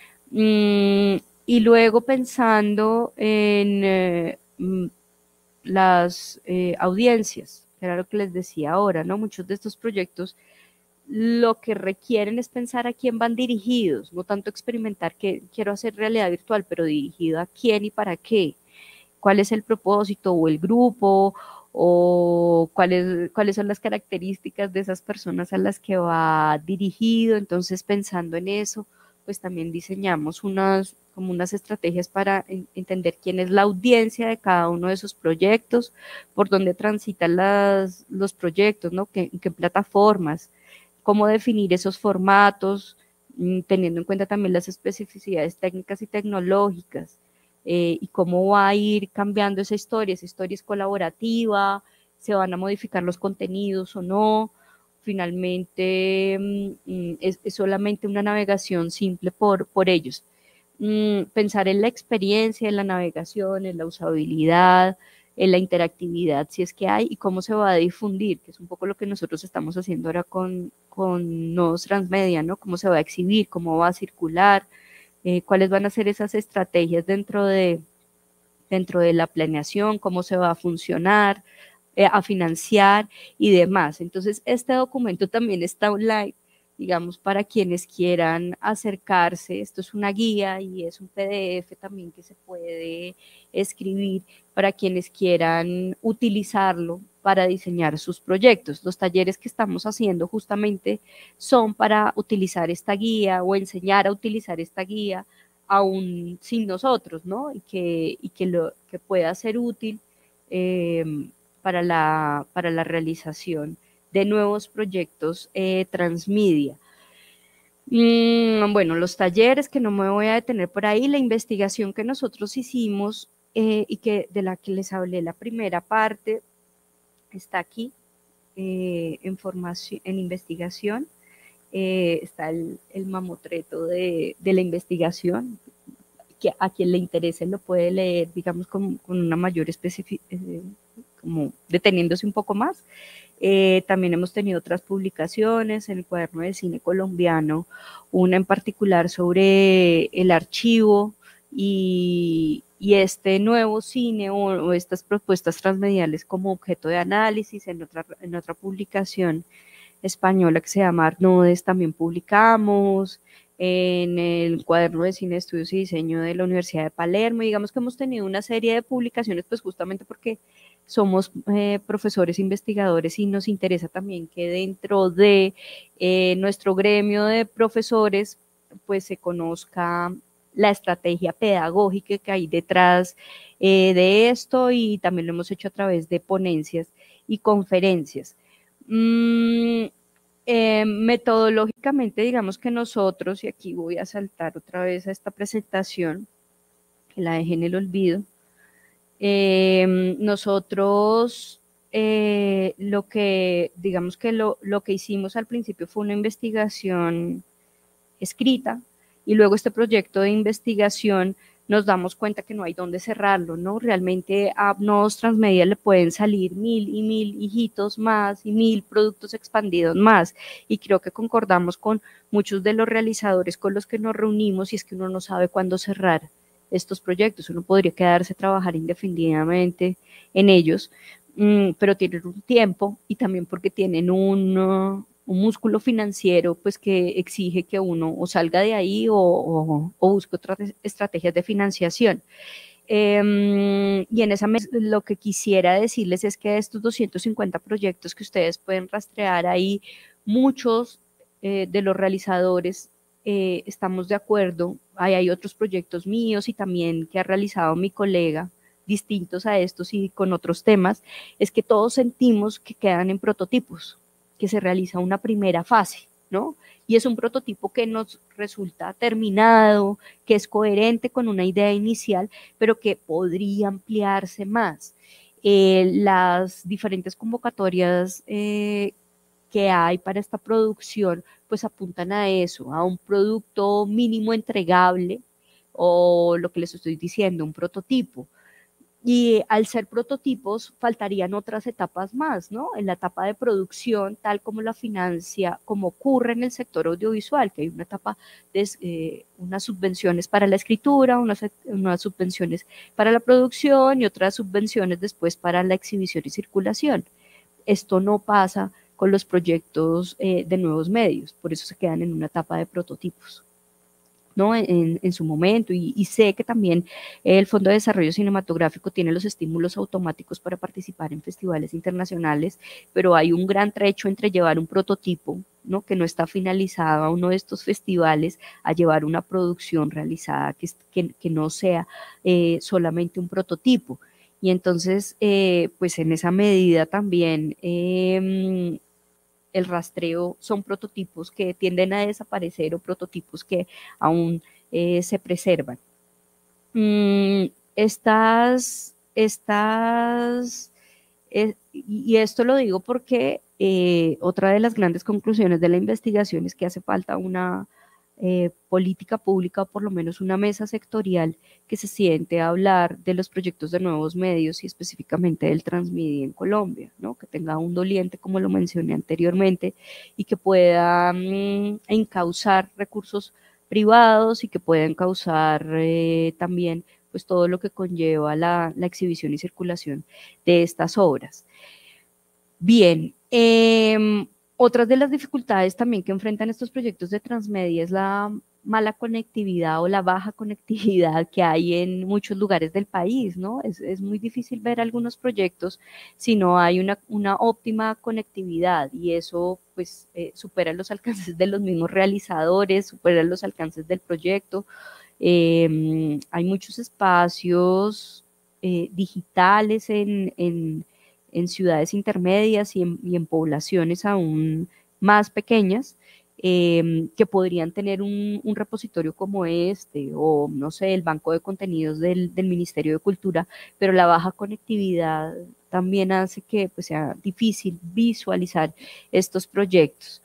Mm, Y luego pensando en eh, las eh, audiencias, que era lo que les decía ahora, ¿no? Muchos de estos proyectos lo que requieren es pensar a quién van dirigidos, no tanto experimentar que quiero hacer realidad virtual, pero dirigido a quién y para qué, cuál es el propósito o el grupo, o cuáles, cuáles son las características de esas personas a las que va dirigido. Entonces, pensando en eso, pues también diseñamos unas, como unas estrategias para en, entender quién es la audiencia de cada uno de esos proyectos, por dónde transitan las, los proyectos, ¿no? ¿Qué, qué plataformas? Cómo definir esos formatos, teniendo en cuenta también las especificidades técnicas y tecnológicas, eh, y cómo va a ir cambiando esa historia. Esa historia es colaborativa, se van a modificar los contenidos o no. Finalmente mm, es, es solamente una navegación simple por, por ellos. Mm, pensar en la experiencia, en la navegación, en la usabilidad, en la interactividad, si es que hay, y cómo se va a difundir, que es un poco lo que nosotros estamos haciendo ahora con, con Nodos Transmedia, ¿no? Cómo se va a exhibir, cómo va a circular, eh, cuáles van a ser esas estrategias dentro de, dentro de la planeación, cómo se va a funcionar, eh, a financiar y demás. Entonces, este documento también está online, digamos, para quienes quieran acercarse. Esto es una guía y es un P D F también que se puede escribir para quienes quieran utilizarlo para diseñar sus proyectos. Los talleres que estamos haciendo justamente son para utilizar esta guía o enseñar a utilizar esta guía aún sin nosotros, ¿no? Y que, y que, lo, que pueda ser útil eh, para, la, para la realización de nuevos proyectos eh, transmedia. Mm, bueno, los talleres, que no me voy a detener por ahí, la investigación que nosotros hicimos eh, y que de la que les hablé, la primera parte está aquí, eh, en formación, en investigación, eh, está el, el mamotreto de, de la investigación, que a quien le interese lo puede leer, digamos, con, con una mayor especificidad, eh, como deteniéndose un poco más. Eh, también hemos tenido otras publicaciones en el Cuaderno de Cine Colombiano, una en particular sobre el archivo y, y este nuevo cine o, o estas propuestas transmediales como objeto de análisis. En otra, en otra publicación española que se llama Arnodes también publicamos, en el cuaderno de cine, estudios y diseño de la Universidad de Palermo. Digamos que hemos tenido una serie de publicaciones, pues justamente porque somos eh, profesores investigadores y nos interesa también que dentro de eh, nuestro gremio de profesores pues se conozca la estrategia pedagógica que hay detrás eh, de esto, y también lo hemos hecho a través de ponencias y conferencias. Mm, eh, metodológicamente, digamos que nosotros, y aquí voy a saltar otra vez a esta presentación, que la dejé en el olvido, eh, nosotros eh, lo que, digamos que lo, lo que hicimos al principio fue una investigación escrita, y luego este proyecto de investigación nos damos cuenta que no hay dónde cerrarlo, ¿no? Realmente a Nodos Transmedia le pueden salir mil y mil hijitos más y mil productos expandidos más, y creo que concordamos con muchos de los realizadores con los que nos reunimos, y es que uno no sabe cuándo cerrar estos proyectos. Uno podría quedarse a trabajar indefinidamente en ellos, mmm, pero tienen un tiempo, y también porque tienen un... Uh, un músculo financiero pues que exige que uno o salga de ahí o, o, o busque otras estrategias de financiación. Eh, y en esa mesa lo que quisiera decirles es que de estos doscientos cincuenta proyectos que ustedes pueden rastrear ahí, muchos eh, de los realizadores eh, estamos de acuerdo. Ahí hay otros proyectos míos y también que ha realizado mi colega, distintos a estos y con otros temas, es que todos sentimos que quedan en prototipos, que se realiza una primera fase, ¿no? Y es un prototipo que nos resulta terminado, que es coherente con una idea inicial, pero que podría ampliarse más. Eh, las diferentes convocatorias eh, que hay para esta producción, pues apuntan a eso, a un producto mínimo entregable, o lo que les estoy diciendo, un prototipo. Y al ser prototipos faltarían otras etapas más, ¿no? En la etapa de producción, tal como la financia, como ocurre en el sector audiovisual, que hay una etapa de eh, unas subvenciones para la escritura, unas, unas subvenciones para la producción y otras subvenciones después para la exhibición y circulación. Esto no pasa con los proyectos eh, de nuevos medios, por eso se quedan en una etapa de prototipos, ¿no? En, en su momento, y, y sé que también el Fondo de Desarrollo Cinematográfico tiene los estímulos automáticos para participar en festivales internacionales, pero hay un gran trecho entre llevar un prototipo, ¿no? que no está finalizado a uno de estos festivales, a llevar una producción realizada que, que, que no sea eh, solamente un prototipo. Y entonces, eh, pues en esa medida también eh, el rastreo son prototipos que tienden a desaparecer o prototipos que aún eh, se preservan. Mm, estas, estas, eh, y esto lo digo porque eh, otra de las grandes conclusiones de la investigación es que hace falta una eh, política pública, o por lo menos una mesa sectorial que se siente a hablar de los proyectos de nuevos medios y específicamente del transmedia en Colombia, ¿no? Que tenga un doliente, como lo mencioné anteriormente, y que pueda mmm, encauzar recursos privados y que pueda encauzar eh, también pues todo lo que conlleva la, la exhibición y circulación de estas obras. Bien, eh, otras de las dificultades también que enfrentan estos proyectos de transmedia es la mala conectividad o la baja conectividad que hay en muchos lugares del país, ¿no? Es, es muy difícil ver algunos proyectos si no hay una, una óptima conectividad, y eso pues eh, supera los alcances de los mismos realizadores, supera los alcances del proyecto. Eh, hay muchos espacios eh, digitales en, en en ciudades intermedias y en, y en poblaciones aún más pequeñas, eh, que podrían tener un, un repositorio como este, o no sé, el banco de contenidos del, del Ministerio de Cultura, pero la baja conectividad también hace que pues, sea difícil visualizar estos proyectos.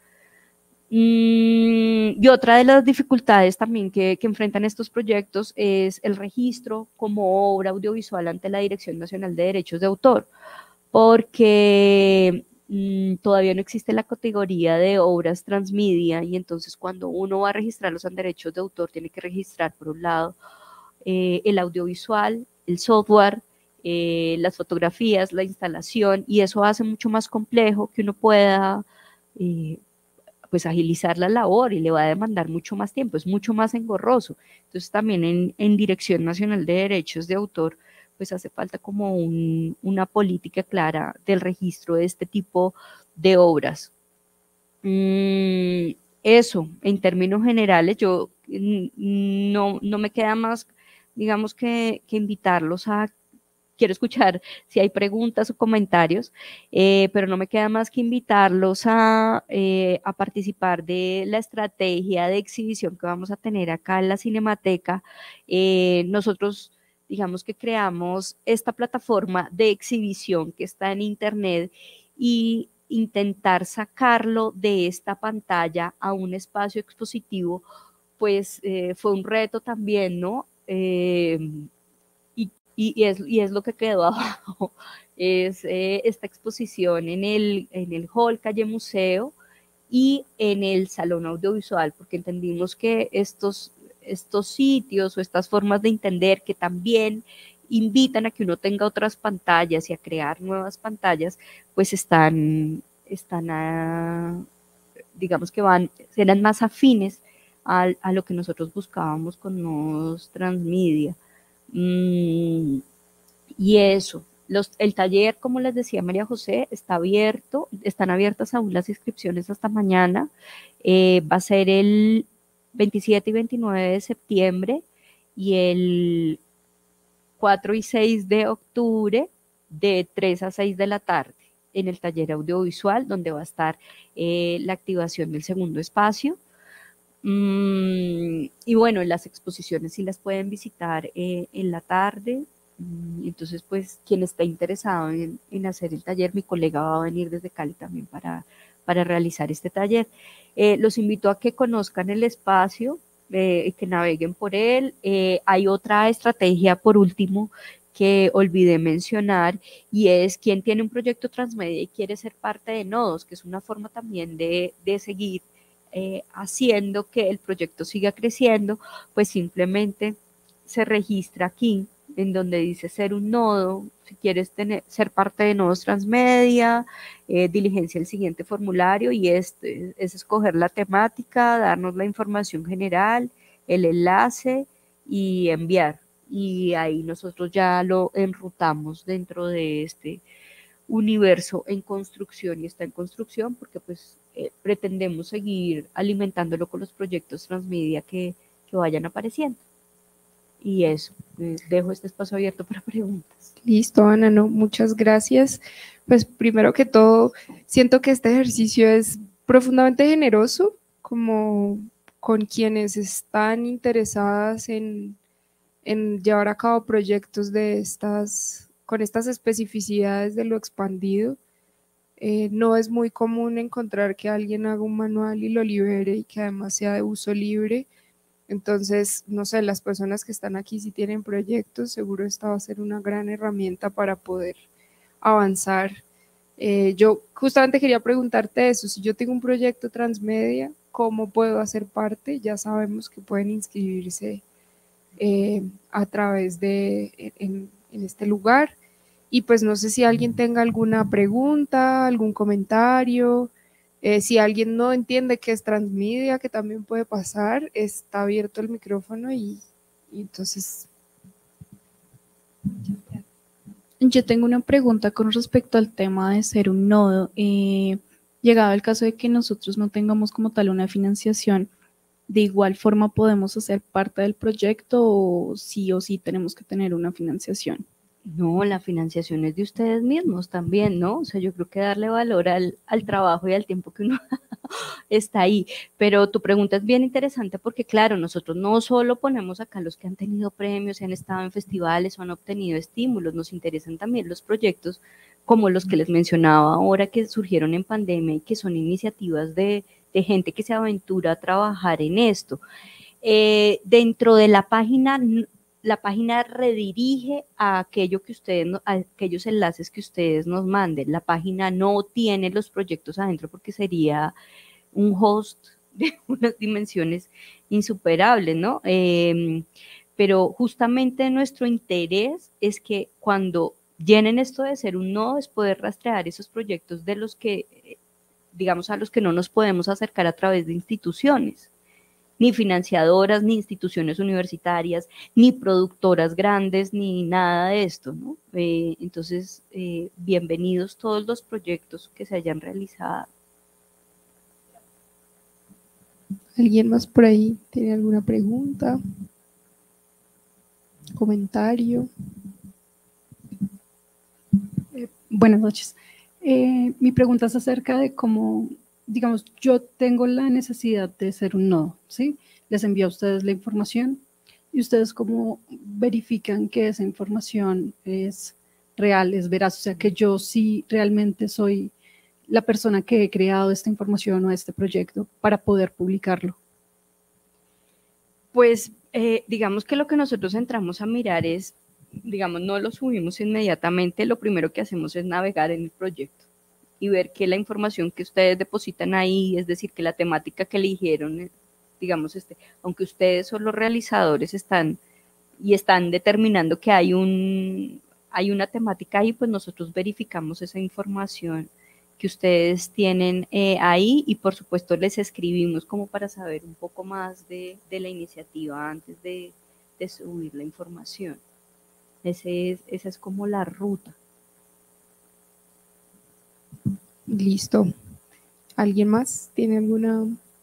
Mm, y otra de las dificultades también que, que enfrentan estos proyectos es el registro como obra audiovisual ante la Dirección Nacional de Derechos de Autor, porque mmm, todavía no existe la categoría de obras transmedia, y entonces cuando uno va a registrarlos en derechos de autor tiene que registrar por un lado eh, el audiovisual, el software, eh, las fotografías, la instalación, y eso hace mucho más complejo que uno pueda eh, pues agilizar la labor y le va a demandar mucho más tiempo, es mucho más engorroso. Entonces también en, en Dirección Nacional de Derechos de Autor pues hace falta como un, una política clara del registro de este tipo de obras. Mm, eso, en términos generales, yo no, no me queda más, digamos, que, que invitarlos a, quiero escuchar si hay preguntas o comentarios, eh, pero no me queda más que invitarlos a, eh, a participar de la estrategia de exhibición que vamos a tener acá en la Cinemateca. Eh, nosotros digamos que creamos esta plataforma de exhibición que está en internet y intentar sacarlo de esta pantalla a un espacio expositivo, pues eh, fue un reto también, ¿no? Eh, y, y, y, es, y es lo que quedó abajo, es eh, esta exposición en el, en el hall Calle Museo y en el Salón Audiovisual, porque entendimos que estos estos sitios o estas formas de entender que también invitan a que uno tenga otras pantallas y a crear nuevas pantallas, pues están, están a, digamos que van, serán más afines a, a lo que nosotros buscábamos con Nodos Transmedia. Mm, y eso, los, el taller, como les decía María José, está abierto, están abiertas aún las inscripciones hasta mañana, eh, va a ser el veintisiete y veintinueve de septiembre y el cuatro y seis de octubre de tres a seis de la tarde en el taller audiovisual, donde va a estar eh, la activación del segundo espacio. Mm, y bueno, las exposiciones sí las pueden visitar eh, en la tarde. Mm, entonces, pues, quien está interesado en, en hacer el taller, mi colega va a venir desde Cali también para, para realizar este taller. Eh, los invito a que conozcan el espacio, eh, que naveguen por él. Eh, hay otra estrategia, por último, que olvidé mencionar, y es quien tiene un proyecto transmedia y quiere ser parte de Nodos, que es una forma también de, de seguir eh, haciendo que el proyecto siga creciendo, pues simplemente se registra aquí, en donde dice ser un nodo. Si quieres tener, ser parte de Nodos Transmedia, eh, diligencia el siguiente formulario y este es escoger la temática, darnos la información general, el enlace y enviar. Y ahí nosotros ya lo enrutamos dentro de este universo en construcción, y está en construcción porque pues eh, pretendemos seguir alimentándolo con los proyectos transmedia que, que vayan apareciendo. Y eso, eh, dejo este espacio abierto para preguntas. Listo, Ana, no, muchas gracias. Pues primero que todo, siento que este ejercicio es profundamente generoso, como con quienes están interesadas en, en llevar a cabo proyectos de estas, con estas especificidades de lo expandido. Eh, no es muy común encontrar que alguien haga un manual y lo libere y que además sea de uso libre. Entonces, no sé, las personas que están aquí si tienen proyectos, seguro esta va a ser una gran herramienta para poder avanzar. Eh, yo justamente quería preguntarte eso, si yo tengo un proyecto transmedia, ¿cómo puedo hacer parte? Ya sabemos que pueden inscribirse eh, a través de, en, en este lugar, y pues no sé si alguien tenga alguna pregunta, algún comentario. Eh, si alguien no entiende qué es transmedia, que también puede pasar, está abierto el micrófono y, y entonces... Yo tengo una pregunta con respecto al tema de ser un nodo. Eh, llegado el caso de que nosotros no tengamos como tal una financiación, ¿de igual forma podemos hacer parte del proyecto o sí o sí tenemos que tener una financiación? No, la financiación es de ustedes mismos también, ¿no? O sea, yo creo que darle valor al, al trabajo y al tiempo que uno está ahí. Pero tu pregunta es bien interesante porque, claro, nosotros no solo ponemos acá los que han tenido premios, se han estado en festivales o han obtenido estímulos, nos interesan también los proyectos como los que les mencionaba ahora que surgieron en pandemia y que son iniciativas de, de gente que se aventura a trabajar en esto. Eh, dentro de la página... La página redirige a aquello que ustedes, a aquellos enlaces que ustedes nos manden. La página no tiene los proyectos adentro porque sería un host de unas dimensiones insuperables, ¿no? Eh, pero justamente nuestro interés es que cuando llenen esto de ser un nodo, es poder rastrear esos proyectos de los que, digamos, a los que no nos podemos acercar a través de instituciones, ni financiadoras, ni instituciones universitarias, ni productoras grandes, ni nada de esto, ¿no? Eh, entonces, eh, bienvenidos todos los proyectos que se hayan realizado. ¿Alguien más por ahí tiene alguna pregunta? ¿Comentario? Eh, buenas noches. Eh, mi pregunta es acerca de cómo, digamos, yo tengo la necesidad de ser un nodo, ¿sí? Les envío a ustedes la información y ustedes cómo verifican que esa información es real, es veraz, o sea, que yo sí realmente soy la persona que he creado esta información o este proyecto para poder publicarlo. Pues eh, digamos que lo que nosotros entramos a mirar es, digamos, no lo subimos inmediatamente, lo primero que hacemos es navegar en el proyecto y ver que la información que ustedes depositan ahí, es decir, que la temática que eligieron, digamos, este, aunque ustedes son los realizadores están y están determinando que hay, un, hay una temática ahí, pues nosotros verificamos esa información que ustedes tienen eh, ahí y por supuesto les escribimos como para saber un poco más de, de la iniciativa antes de, de subir la información. Ese es, esa es como la ruta. Listo. ¿Alguien más tiene alguna?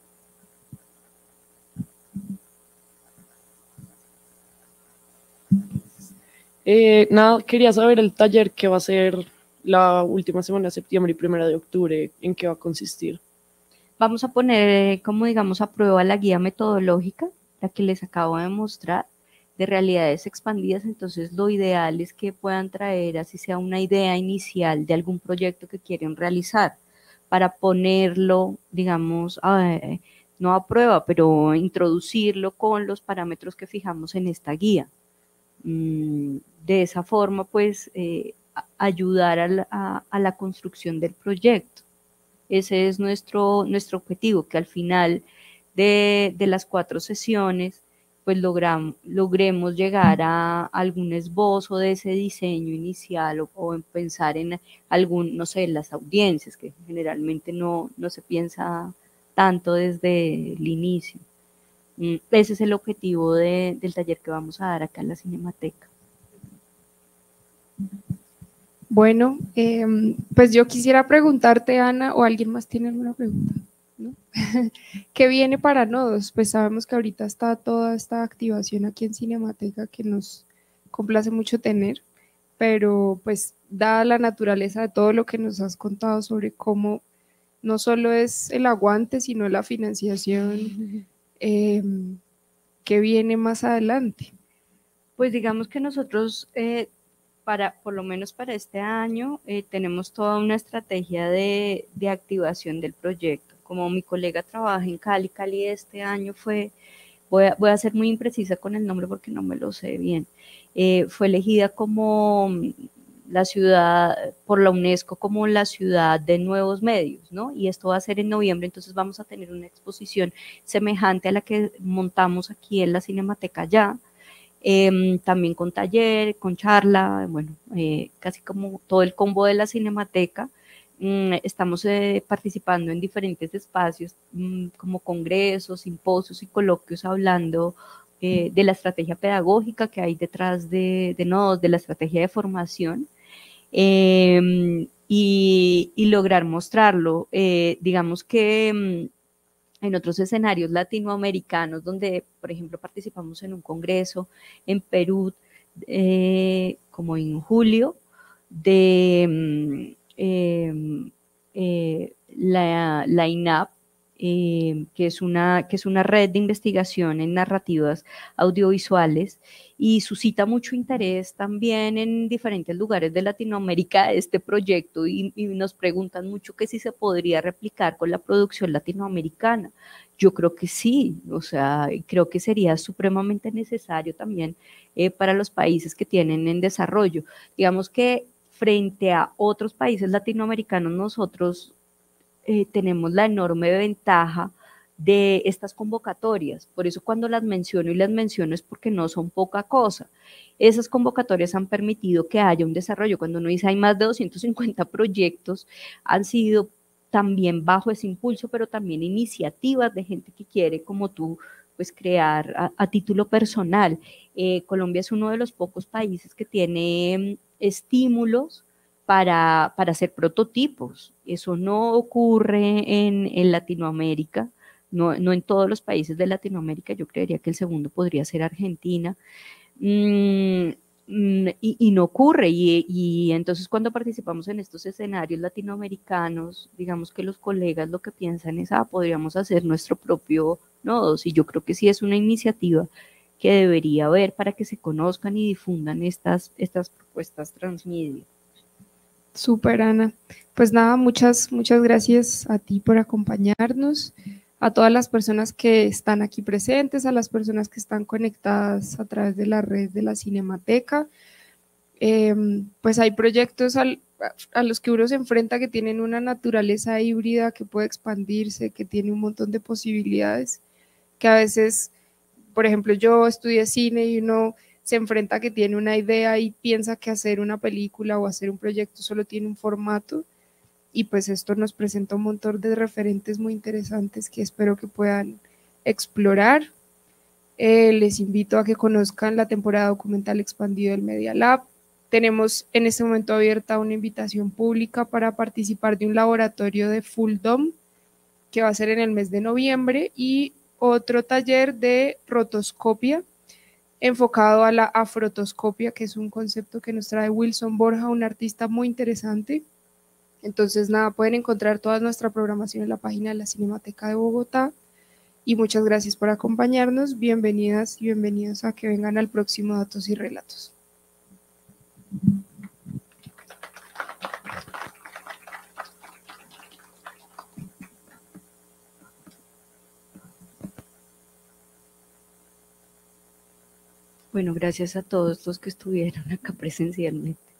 Eh, nada, quería saber el taller que va a ser la última semana de septiembre y primera de octubre, ¿en qué va a consistir? Vamos a poner, como digamos, a prueba la guía metodológica, la que les acabo de mostrar, de realidades expandidas. Entonces lo ideal es que puedan traer, así sea una idea inicial de algún proyecto que quieren realizar, para ponerlo, digamos, a, no a prueba, pero introducirlo con los parámetros que fijamos en esta guía. De esa forma, pues, eh, ayudar a la, a, a la construcción del proyecto. Ese es nuestro, nuestro objetivo, que al final de, de las cuatro sesiones, pues logram, logremos llegar a algún esbozo de ese diseño inicial o, o en pensar en algún, no sé, las audiencias, que generalmente no, no se piensa tanto desde el inicio. Ese es el objetivo de, del taller que vamos a dar acá en la Cinemateca. Bueno, eh, pues yo quisiera preguntarte, Ana, o alguien más tiene alguna pregunta, ¿no? ¿Qué viene para Nodos? Pues sabemos que ahorita está toda esta activación aquí en Cinemateca que nos complace mucho tener, pero pues dada la naturaleza de todo lo que nos has contado sobre cómo no solo es el aguante, sino la financiación, eh, ¿qué viene más adelante? Pues digamos que nosotros... Eh, Para, por lo menos para este año, eh, tenemos toda una estrategia de, de activación del proyecto. Como mi colega trabaja en Cali, Cali este año fue, voy a, voy a ser muy imprecisa con el nombre porque no me lo sé bien, eh, fue elegida como la ciudad, por la UNESCO, como la ciudad de nuevos medios, ¿no? Y esto va a ser en noviembre, entonces vamos a tener una exposición semejante a la que montamos aquí en la Cinemateca ya. Eh, también con taller, con charla, bueno, eh, casi como todo el combo de la Cinemateca. Mm, estamos eh, participando en diferentes espacios mm, como congresos, simposios y coloquios hablando eh, de la estrategia pedagógica que hay detrás de, de Nodos, de la estrategia de formación eh, y, y lograr mostrarlo. Eh, digamos que mm, en otros escenarios latinoamericanos, donde, por ejemplo, participamos en un congreso en Perú, eh, como en julio, de eh, eh, la, la I N A P, eh, que, es una, que es una red de investigación en narrativas audiovisuales, y suscita mucho interés también en diferentes lugares de Latinoamérica este proyecto, y, y nos preguntan mucho que si se podría replicar con la producción latinoamericana. Yo creo que sí, o sea, creo que sería supremamente necesario también eh, para los países que tienen en desarrollo. Digamos que frente a otros países latinoamericanos, nosotros eh, tenemos la enorme ventaja de estas convocatorias. Por eso cuando las menciono y las menciono es porque no son poca cosa. Esas convocatorias han permitido que haya un desarrollo. Cuando uno dice hay más de doscientos cincuenta proyectos, han sido también bajo ese impulso, pero también iniciativas de gente que quiere, como tú, pues crear a, a título personal. Eh, Colombia es uno de los pocos países que tiene estímulos para, para hacer prototipos. Eso no ocurre en, en Latinoamérica. No, no en todos los países de Latinoamérica. Yo creería que el segundo podría ser Argentina, mm, mm, y, y no ocurre, y, y entonces cuando participamos en estos escenarios latinoamericanos, digamos que los colegas lo que piensan es, ah, podríamos hacer nuestro propio nodo, y yo creo que sí es una iniciativa que debería haber para que se conozcan y difundan estas, estas propuestas transmedia. Súper, Ana. Pues nada, muchas, muchas gracias a ti por acompañarnos, a todas las personas que están aquí presentes, a las personas que están conectadas a través de la red de la Cinemateca. Eh, pues hay proyectos al, a los que uno se enfrenta que tienen una naturaleza híbrida, que puede expandirse, que tiene un montón de posibilidades, que a veces, por ejemplo, yo estudié cine y uno se enfrenta a que tiene una idea y piensa que hacer una película o hacer un proyecto solo tiene un formato. Y pues esto nos presenta un montón de referentes muy interesantes que espero que puedan explorar. Eh, les invito a que conozcan la temporada documental expandida del Media Lab. Tenemos en este momento abierta una invitación pública para participar de un laboratorio de Full Dome que va a ser en el mes de noviembre, y otro taller de rotoscopia enfocado a la afrotoscopia, que es un concepto que nos trae Wilson Borja, un artista muy interesante. Entonces, nada, pueden encontrar toda nuestra programación en la página de la Cinemateca de Bogotá. Y muchas gracias por acompañarnos. Bienvenidas y bienvenidos a que vengan al próximo Datos y Relatos. Bueno, gracias a todos los que estuvieron acá presencialmente.